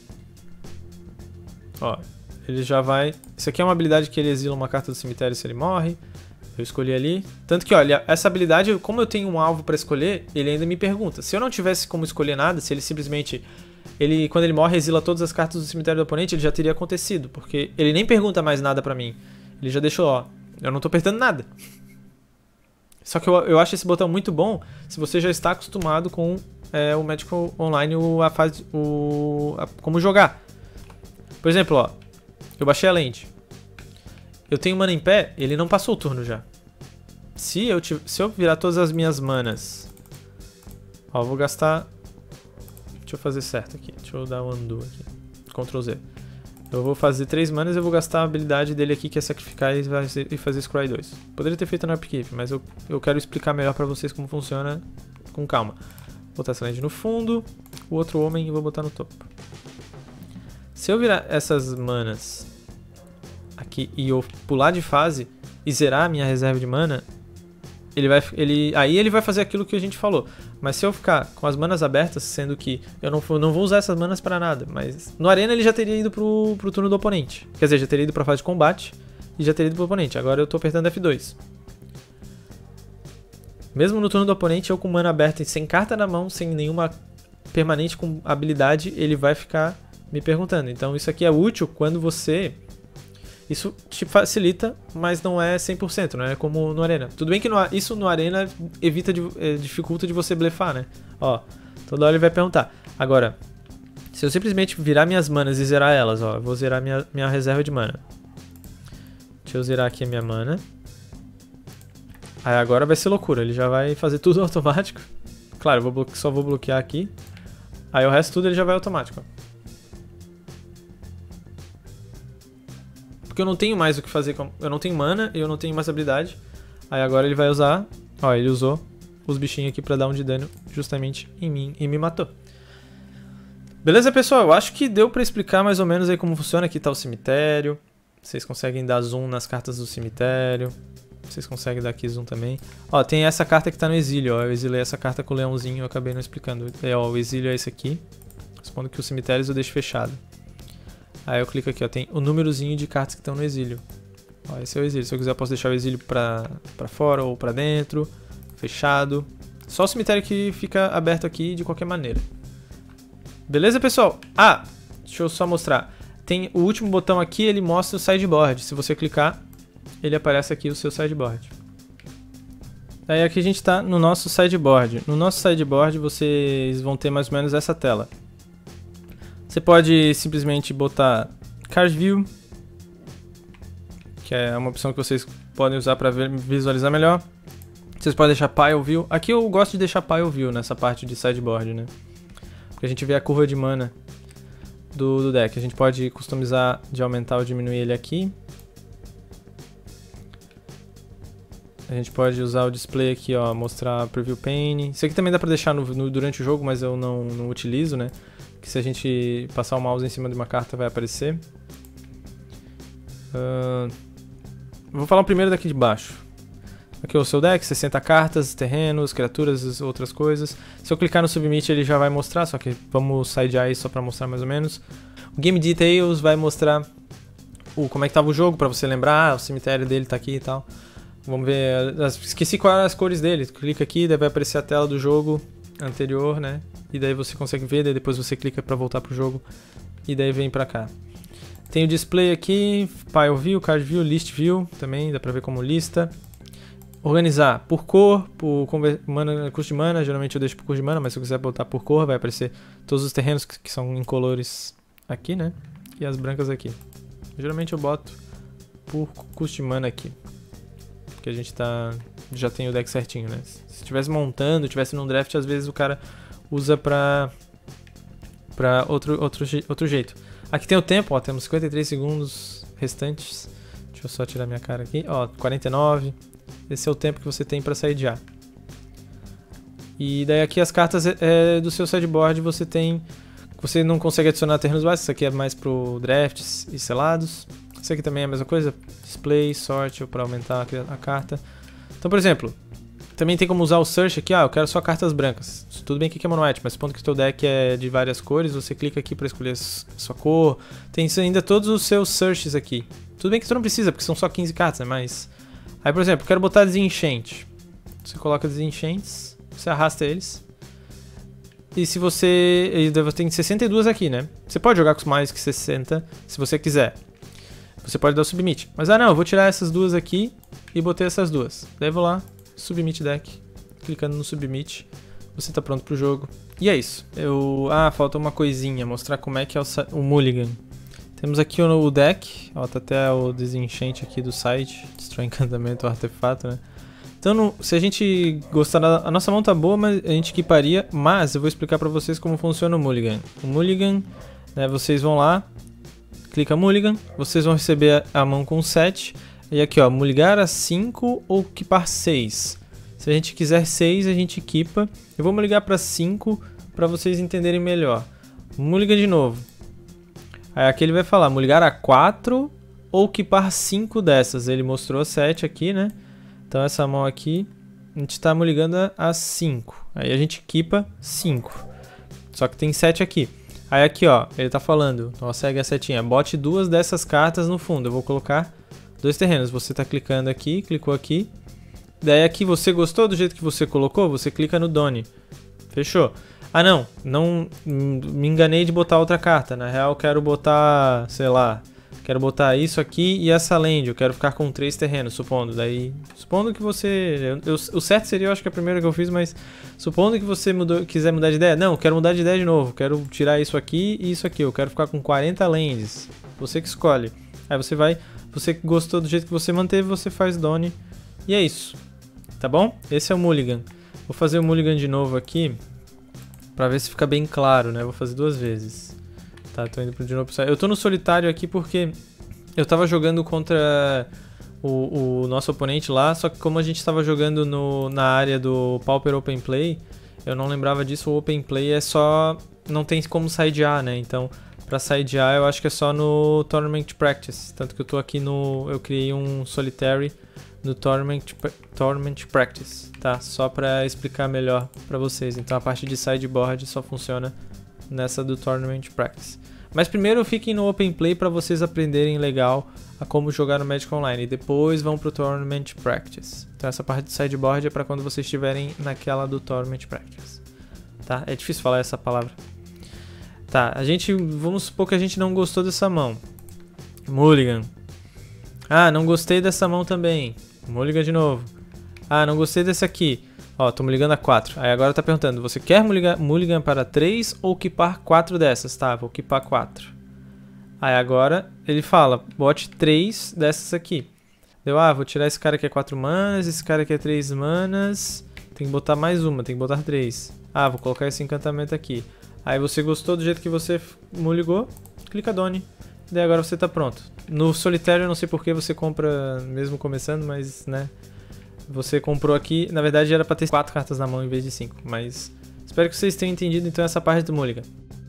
Ó, ele já vai... Isso aqui é uma habilidade que ele exila uma carta do cemitério se ele morre. Eu escolhi ali. Tanto que, olha, essa habilidade, como eu tenho um alvo pra escolher, ele ainda me pergunta. Se eu não tivesse como escolher nada, se ele simplesmente... Ele, quando ele morre, exila todas as cartas do cemitério do oponente, ele já teria acontecido. Porque ele nem pergunta mais nada pra mim. Ele já deixou, ó. Eu não tô apertando nada. Só que eu, eu acho esse botão muito bom se você já está acostumado com é, o Magic Online, o, a fase, o, a, como jogar. Por exemplo, ó. Eu baixei a land. Eu tenho mana em pé, ele não passou o turno já. Se eu, se eu virar todas as minhas manas... Ó, eu vou gastar... Deixa eu fazer certo aqui. Deixa eu dar um undo aqui. control Z. Eu vou fazer três manas e eu vou gastar a habilidade dele aqui, que é sacrificar e fazer, e fazer Scry dois. Poderia ter feito no upkeep, mas eu, eu quero explicar melhor pra vocês como funciona com calma. Vou botar essa land no fundo, o outro homem eu vou botar no topo. Se eu virar essas manas aqui e eu pular de fase e zerar a minha reserva de mana, ele vai, ele, aí ele vai fazer aquilo que a gente falou. Mas se eu ficar com as manas abertas, sendo que eu não, não vou usar essas manas pra nada, mas no Arena ele já teria ido pro, pro turno do oponente. Quer dizer, já teria ido pra fase de combate e já teria ido pro oponente. Agora eu tô apertando F dois. Mesmo no turno do oponente, eu com mana aberta e sem carta na mão, sem nenhuma permanente com habilidade, ele vai ficar me perguntando. Então isso aqui é útil quando você... Isso te facilita, mas não é cem por cento, não é como no Arena. Tudo bem que no, isso no Arena evita, de, é, dificulta de você blefar, né? Ó, toda hora ele vai perguntar. Agora, se eu simplesmente virar minhas manas e zerar elas, ó, eu vou zerar minha, minha reserva de mana. Deixa eu zerar aqui a minha mana. Aí agora vai ser loucura, ele já vai fazer tudo automático. Claro, eu vou só vou bloquear aqui. Aí o resto tudo ele já vai automático, ó. Porque eu não tenho mais o que fazer, com... eu não tenho mana e eu não tenho mais habilidade. Aí agora ele vai usar, ó, ele usou os bichinhos aqui pra dar um de dano justamente em mim e me matou. Beleza, pessoal? Eu acho que deu pra explicar mais ou menos aí como funciona. Aqui tá o cemitério, vocês conseguem dar zoom nas cartas do cemitério. Vocês conseguem dar aqui zoom também. Ó, tem essa carta que tá no exílio, ó, eu exilei essa carta com o leãozinho, eu acabei não explicando. É, ó, o exílio é esse aqui. Respondo que os cemitérios eu deixo fechado. Aí eu clico aqui, ó, tem o númerozinho de cartas que estão no exílio. Ó, esse é o exílio. Se eu quiser eu posso deixar o exílio pra, pra fora ou pra dentro, fechado. Só o cemitério que fica aberto aqui de qualquer maneira. Beleza, pessoal? Ah, deixa eu só mostrar. Tem o último botão aqui, ele mostra o sideboard. Se você clicar, ele aparece aqui o seu sideboard. Aí aqui a gente tá no nosso sideboard. No nosso sideboard vocês vão ter mais ou menos essa tela. Você pode simplesmente botar Card View, que é uma opção que vocês podem usar para visualizar melhor. Vocês podem deixar Pile View. Aqui eu gosto de deixar Pile View nessa parte de sideboard, né? Porque a gente vê a curva de mana do, do deck. A gente pode customizar de aumentar ou diminuir ele aqui. A gente pode usar o display aqui, ó, mostrar Preview Pane. Isso aqui também dá pra deixar no, no, durante o jogo, mas eu não, não utilizo, né? Que se a gente passar o mouse em cima de uma carta vai aparecer. Uh, vou falar o primeiro daqui de baixo. Aqui é o seu deck, sessenta cartas, terrenos, criaturas, outras coisas. Se eu clicar no Submit ele já vai mostrar, só que vamos sidear aí só pra mostrar mais ou menos. O Game Details vai mostrar o, como é que tava o jogo, pra você lembrar, ah, o cemitério dele tá aqui e tal. Vamos ver, esqueci quais eram as cores dele. Clica aqui, daí vai aparecer a tela do jogo anterior, né? E daí você consegue ver, daí depois você clica pra voltar pro jogo. E daí vem pra cá. Tem o display aqui, Pile View, Card View, List View, também dá pra ver como lista. Organizar por cor, por mana, custo de mana, geralmente eu deixo por custo de mana, mas se eu quiser botar por cor, vai aparecer todos os terrenos que, que são incolores aqui, né? E as brancas aqui. Geralmente eu boto por custo de mana aqui. Porque a gente tá, já tem o deck certinho, né? Se estivesse montando, estivesse num draft, às vezes o cara usa pra, pra outro, outro, outro jeito. Aqui tem o tempo, ó, temos cinquenta e três segundos restantes. Deixa eu só tirar minha cara aqui, ó, quarenta e nove. Esse é o tempo que você tem pra sidear. E daí aqui as cartas é, do seu sideboard você tem... Você não consegue adicionar terrenos básicos, isso aqui é mais pro drafts e selados. Isso aqui também é a mesma coisa, display, sort, para aumentar a carta. Então, por exemplo, também tem como usar o search aqui, ah, eu quero só cartas brancas. Tudo bem que aqui é mono white, mas supondo que o teu deck é de várias cores, você clica aqui para escolher a sua cor. Tem ainda todos os seus searches aqui. Tudo bem que tu não precisa, porque são só quinze cartas, né, mas... Aí, por exemplo, eu quero botar Disenchant. Você coloca Disenchants, você arrasta eles. E se você... Tem sessenta e duas aqui, né? Você pode jogar com mais que sessenta, se você quiser. Você pode dar o Submit. Mas, ah não, eu vou tirar essas duas aqui e botei essas duas. Daí eu vou lá, Submit Deck. Clicando no Submit, você tá pronto pro jogo. E é isso. Eu... Ah, falta uma coisinha, mostrar como é que é o, o Mulligan. Temos aqui o, o deck, ó, tá até o Disenchant aqui do site, destrói encantamento, artefato, né? Então, no, se a gente gostar da... A nossa mão tá boa, mas a gente equiparia, mas eu vou explicar pra vocês como funciona o Mulligan. O Mulligan, né, vocês vão lá, clica Mulligan, vocês vão receber a, a mão com sete, e aqui ó, Mulligar a cinco ou equipar seis. Se a gente quiser seis, a gente equipa. Eu vou mulligar para cinco para vocês entenderem melhor. Mulligan de novo. Aí aqui ele vai falar mulligar a quatro ou equipar cinco dessas. Ele mostrou sete aqui, né? Então essa mão aqui, a gente está mulligando a cinco. Aí a gente equipa cinco. Só que tem sete aqui. Aí aqui ó, ele tá falando, ó, segue a setinha, bote duas dessas cartas no fundo. Eu vou colocar dois terrenos. Você tá clicando aqui, clicou aqui. Daí aqui você gostou do jeito que você colocou, você clica no Done. Fechou? Ah não, não me enganei de botar outra carta. Na real eu quero botar, sei lá, quero botar isso aqui e essa land. Eu quero ficar com três terrenos, supondo. Daí, supondo que você... Eu, eu, o certo seria, eu acho que é a primeira que eu fiz, mas supondo que você mudou, quiser mudar de ideia. Não, eu quero mudar de ideia de novo. Quero tirar isso aqui e isso aqui. Eu quero ficar com quarenta lands. Você que escolhe. Aí você vai... Você que gostou do jeito que você manteve, você faz Done. E é isso. Tá bom? Esse é o Mulligan. Vou fazer o Mulligan de novo aqui. Pra ver se fica bem claro, né? Vou fazer duas vezes. Tá, tô indo pro de novo. Eu tô no solitário aqui porque eu tava jogando contra o, o nosso oponente lá, só que como a gente tava jogando no, na área do Pauper Open Play, eu não lembrava disso. O Open Play é só... não tem como sidear, né? Então, pra sidear eu acho que é só no Tournament Practice. Tanto que eu tô aqui no... eu criei um Solitary no Tournament, Tournament Practice, tá? Só pra explicar melhor pra vocês. Então a parte de sideboard só funciona nessa do Tournament Practice. Mas primeiro fiquem no Open Play pra vocês aprenderem legal a como jogar no Magic Online. E depois vão pro Tournament Practice. Então essa parte de sideboard é pra quando vocês estiverem naquela do Tournament Practice. Tá? É difícil falar essa palavra. Tá, a gente... vamos supor que a gente não gostou dessa mão. Mulligan. Ah, não gostei dessa mão também. Mulligan de novo. Ah, não gostei desse aqui. Ó, tô mulligando a quatro. Aí agora tá perguntando, você quer mulligan, mulligan para três ou equipar quatro dessas? Tá, vou equipar quatro. Aí agora ele fala, bote três dessas aqui. Deu, ah, vou tirar esse cara que é quatro manas, esse cara que é três manas. Tem que botar mais uma, tem que botar três. Ah, vou colocar esse encantamento aqui. Aí você gostou do jeito que você mulligou, clica Done. Daí agora você tá pronto. No solitário eu não sei por que você compra mesmo começando, mas né... Você comprou aqui, na verdade era pra ter quatro cartas na mão em vez de cinco, mas... Espero que vocês tenham entendido então essa parte do mulligan.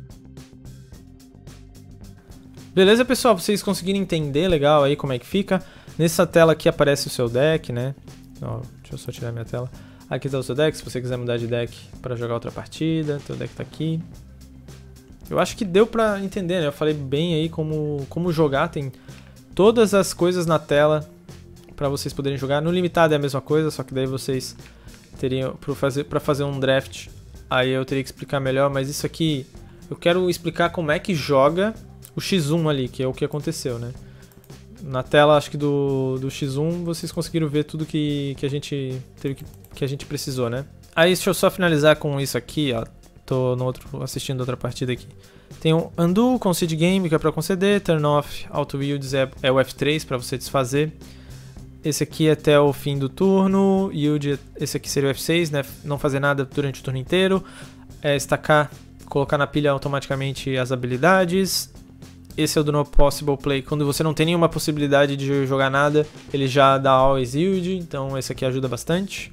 Beleza, pessoal? Vocês conseguiram entender legal aí como é que fica. Nessa tela aqui aparece o seu deck, né? Ó, deixa eu só tirar minha tela. Aqui tá o seu deck, se você quiser mudar de deck para jogar outra partida, teu deck tá aqui. Eu acho que deu pra entender, né? Eu falei bem aí como, como jogar, tem todas as coisas na tela pra vocês poderem jogar. No limitado é a mesma coisa, só que daí vocês teriam, pra fazer, pra fazer um draft, aí eu teria que explicar melhor, mas isso aqui, eu quero explicar como é que joga o xis um ali, que é o que aconteceu, né? Na tela, acho que do, do xis um, vocês conseguiram ver tudo que, que a gente teve que, que a gente precisou, né? Aí, deixa eu só finalizar com isso aqui, ó. Tô no outro, assistindo outra partida aqui. Tem o Undo, Concede Game, que é pra conceder. Turn Off, Auto Yields é, é o F três pra você desfazer. Esse aqui é até o fim do turno. Yield, esse aqui seria o F seis, né? Não fazer nada durante o turno inteiro. É estacar, colocar na pilha automaticamente as habilidades. Esse é o do No Possible Play. Quando você não tem nenhuma possibilidade de jogar nada, ele já dá Always Yield. Então esse aqui ajuda bastante.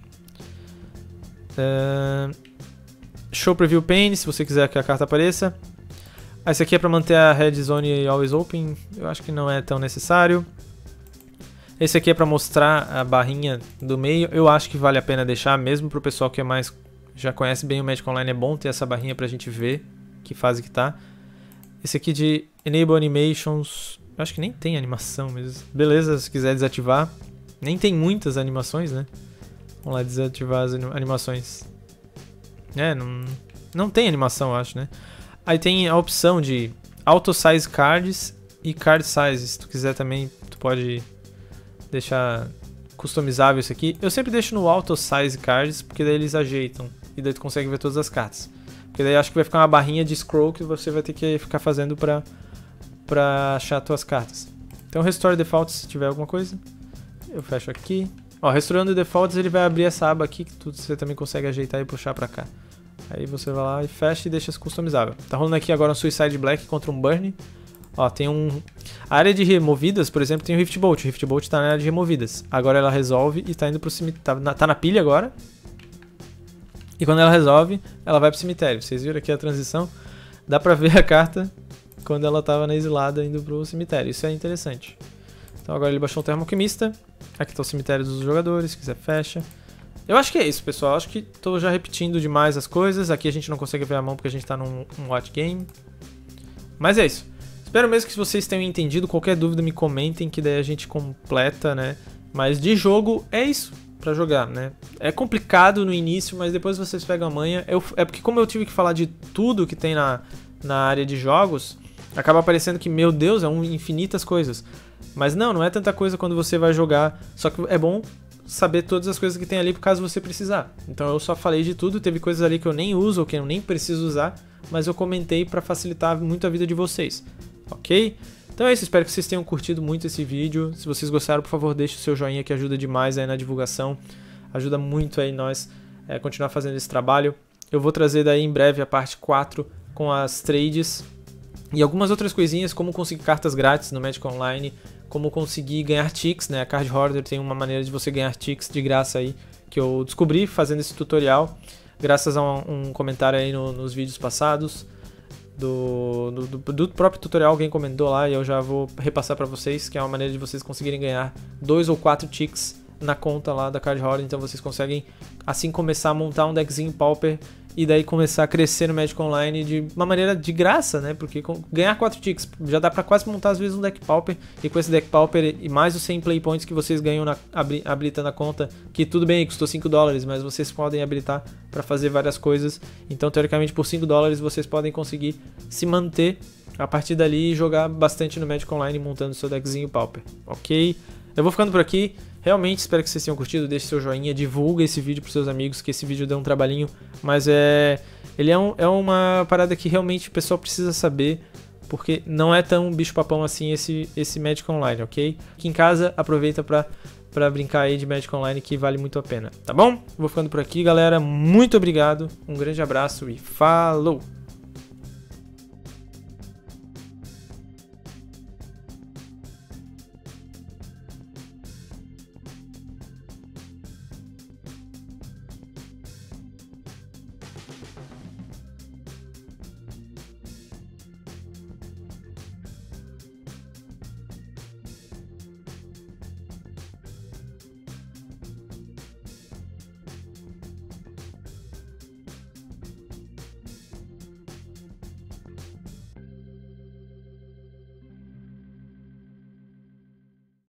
Uh, Show Preview Pane, se você quiser que a carta apareça. Esse aqui é para manter a Red Zone Always Open. Eu acho que não é tão necessário. Esse aqui é para mostrar a barrinha do meio. Eu acho que vale a pena deixar, mesmo para o pessoal que é mais, já conhece bem o Magic Online. É bom ter essa barrinha para a gente ver que fase que tá. Esse aqui de Enable Animations. Eu acho que nem tem animação, mas beleza, se quiser desativar. Nem tem muitas animações, né? Vamos lá desativar as animações. É, não, não tem animação, eu acho, né? Aí tem a opção de Auto Size Cards e Card Size. Se tu quiser também, tu pode deixar customizável isso aqui. Eu sempre deixo no Auto Size Cards, porque daí eles ajeitam. E daí tu consegue ver todas as cartas. Porque daí acho que vai ficar uma barrinha de scroll que você vai ter que ficar fazendo pra, pra achar tuas cartas. Então Restore Defaults se tiver alguma coisa. Eu fecho aqui. Ó, Restaurando Defaults, ele vai abrir essa aba aqui que tu, você também consegue ajeitar e puxar pra cá. Aí você vai lá e fecha e deixa customizável. Tá rolando aqui agora um Suicide Black contra um Burn. Ó, tem um... A área de removidas, por exemplo, tem o Rift Bolt. O Rift Bolt tá na área de removidas. Agora ela resolve e tá indo pro cemitério. Tá na, tá na pilha agora. E quando ela resolve, ela vai pro cemitério. Vocês viram aqui a transição? Dá pra ver a carta quando ela tava na exilada indo pro cemitério. Isso é interessante. Então agora ele baixou um Termoquimista. Aqui tá o cemitério dos jogadores, se quiser fecha. Eu acho que é isso, pessoal. Acho que tô já repetindo demais as coisas. Aqui a gente não consegue ver a mão porque a gente tá num um watch game. Mas é isso. Espero mesmo que vocês tenham entendido. Qualquer dúvida me comentem, que daí a gente completa, né? Mas de jogo é isso pra jogar, né? É complicado no início, mas depois vocês pegam a manha. Eu, é porque como eu tive que falar de tudo que tem na, na área de jogos, acaba parecendo que, meu Deus, é um infinitas coisas. Mas não, não é tanta coisa quando você vai jogar. Só que é bom saber todas as coisas que tem ali por caso você precisar. Então eu só falei de tudo, teve coisas ali que eu nem uso ou que eu nem preciso usar, mas eu comentei para facilitar muito a vida de vocês, ok? Então é isso, espero que vocês tenham curtido muito esse vídeo. Se vocês gostaram, por favor, deixe o seu joinha que ajuda demais aí na divulgação. Ajuda muito aí nós é, continuar fazendo esse trabalho. Eu vou trazer daí em breve a parte quatro com as trades e algumas outras coisinhas, como conseguir cartas grátis no Magic Online, como conseguir ganhar ticks, né? A Card Hoarder tem uma maneira de você ganhar ticks de graça aí, que eu descobri fazendo esse tutorial, graças a um, um comentário aí no, nos vídeos passados, do, do, do próprio tutorial, alguém comentou lá e eu já vou repassar para vocês, que é uma maneira de vocês conseguirem ganhar dois ou quatro ticks na conta lá da Card Hoarder, então vocês conseguem assim começar a montar um deckzinho Pauper e daí começar a crescer no Magic Online de uma maneira de graça, né? Porque ganhar quatro ticks já dá pra quase montar às vezes um deck Pauper, e com esse deck Pauper e mais os cem play points que vocês ganham na, habilitando a conta, que tudo bem, custou cinco dólares, mas vocês podem habilitar pra fazer várias coisas. Então teoricamente por cinco dólares vocês podem conseguir se manter a partir dali e jogar bastante no Magic Online montando seu deckzinho Pauper, ok? Eu vou ficando por aqui. Realmente espero que vocês tenham curtido, deixe seu joinha, divulga esse vídeo pros seus amigos, que esse vídeo deu um trabalhinho, mas é... ele é, um, é uma parada que realmente o pessoal precisa saber, porque não é tão bicho-papão assim esse, esse Magic Online, ok? Aqui em casa, aproveita pra, pra brincar aí de Magic Online, que vale muito a pena, tá bom? Vou ficando por aqui, galera. Muito obrigado, um grande abraço e falou!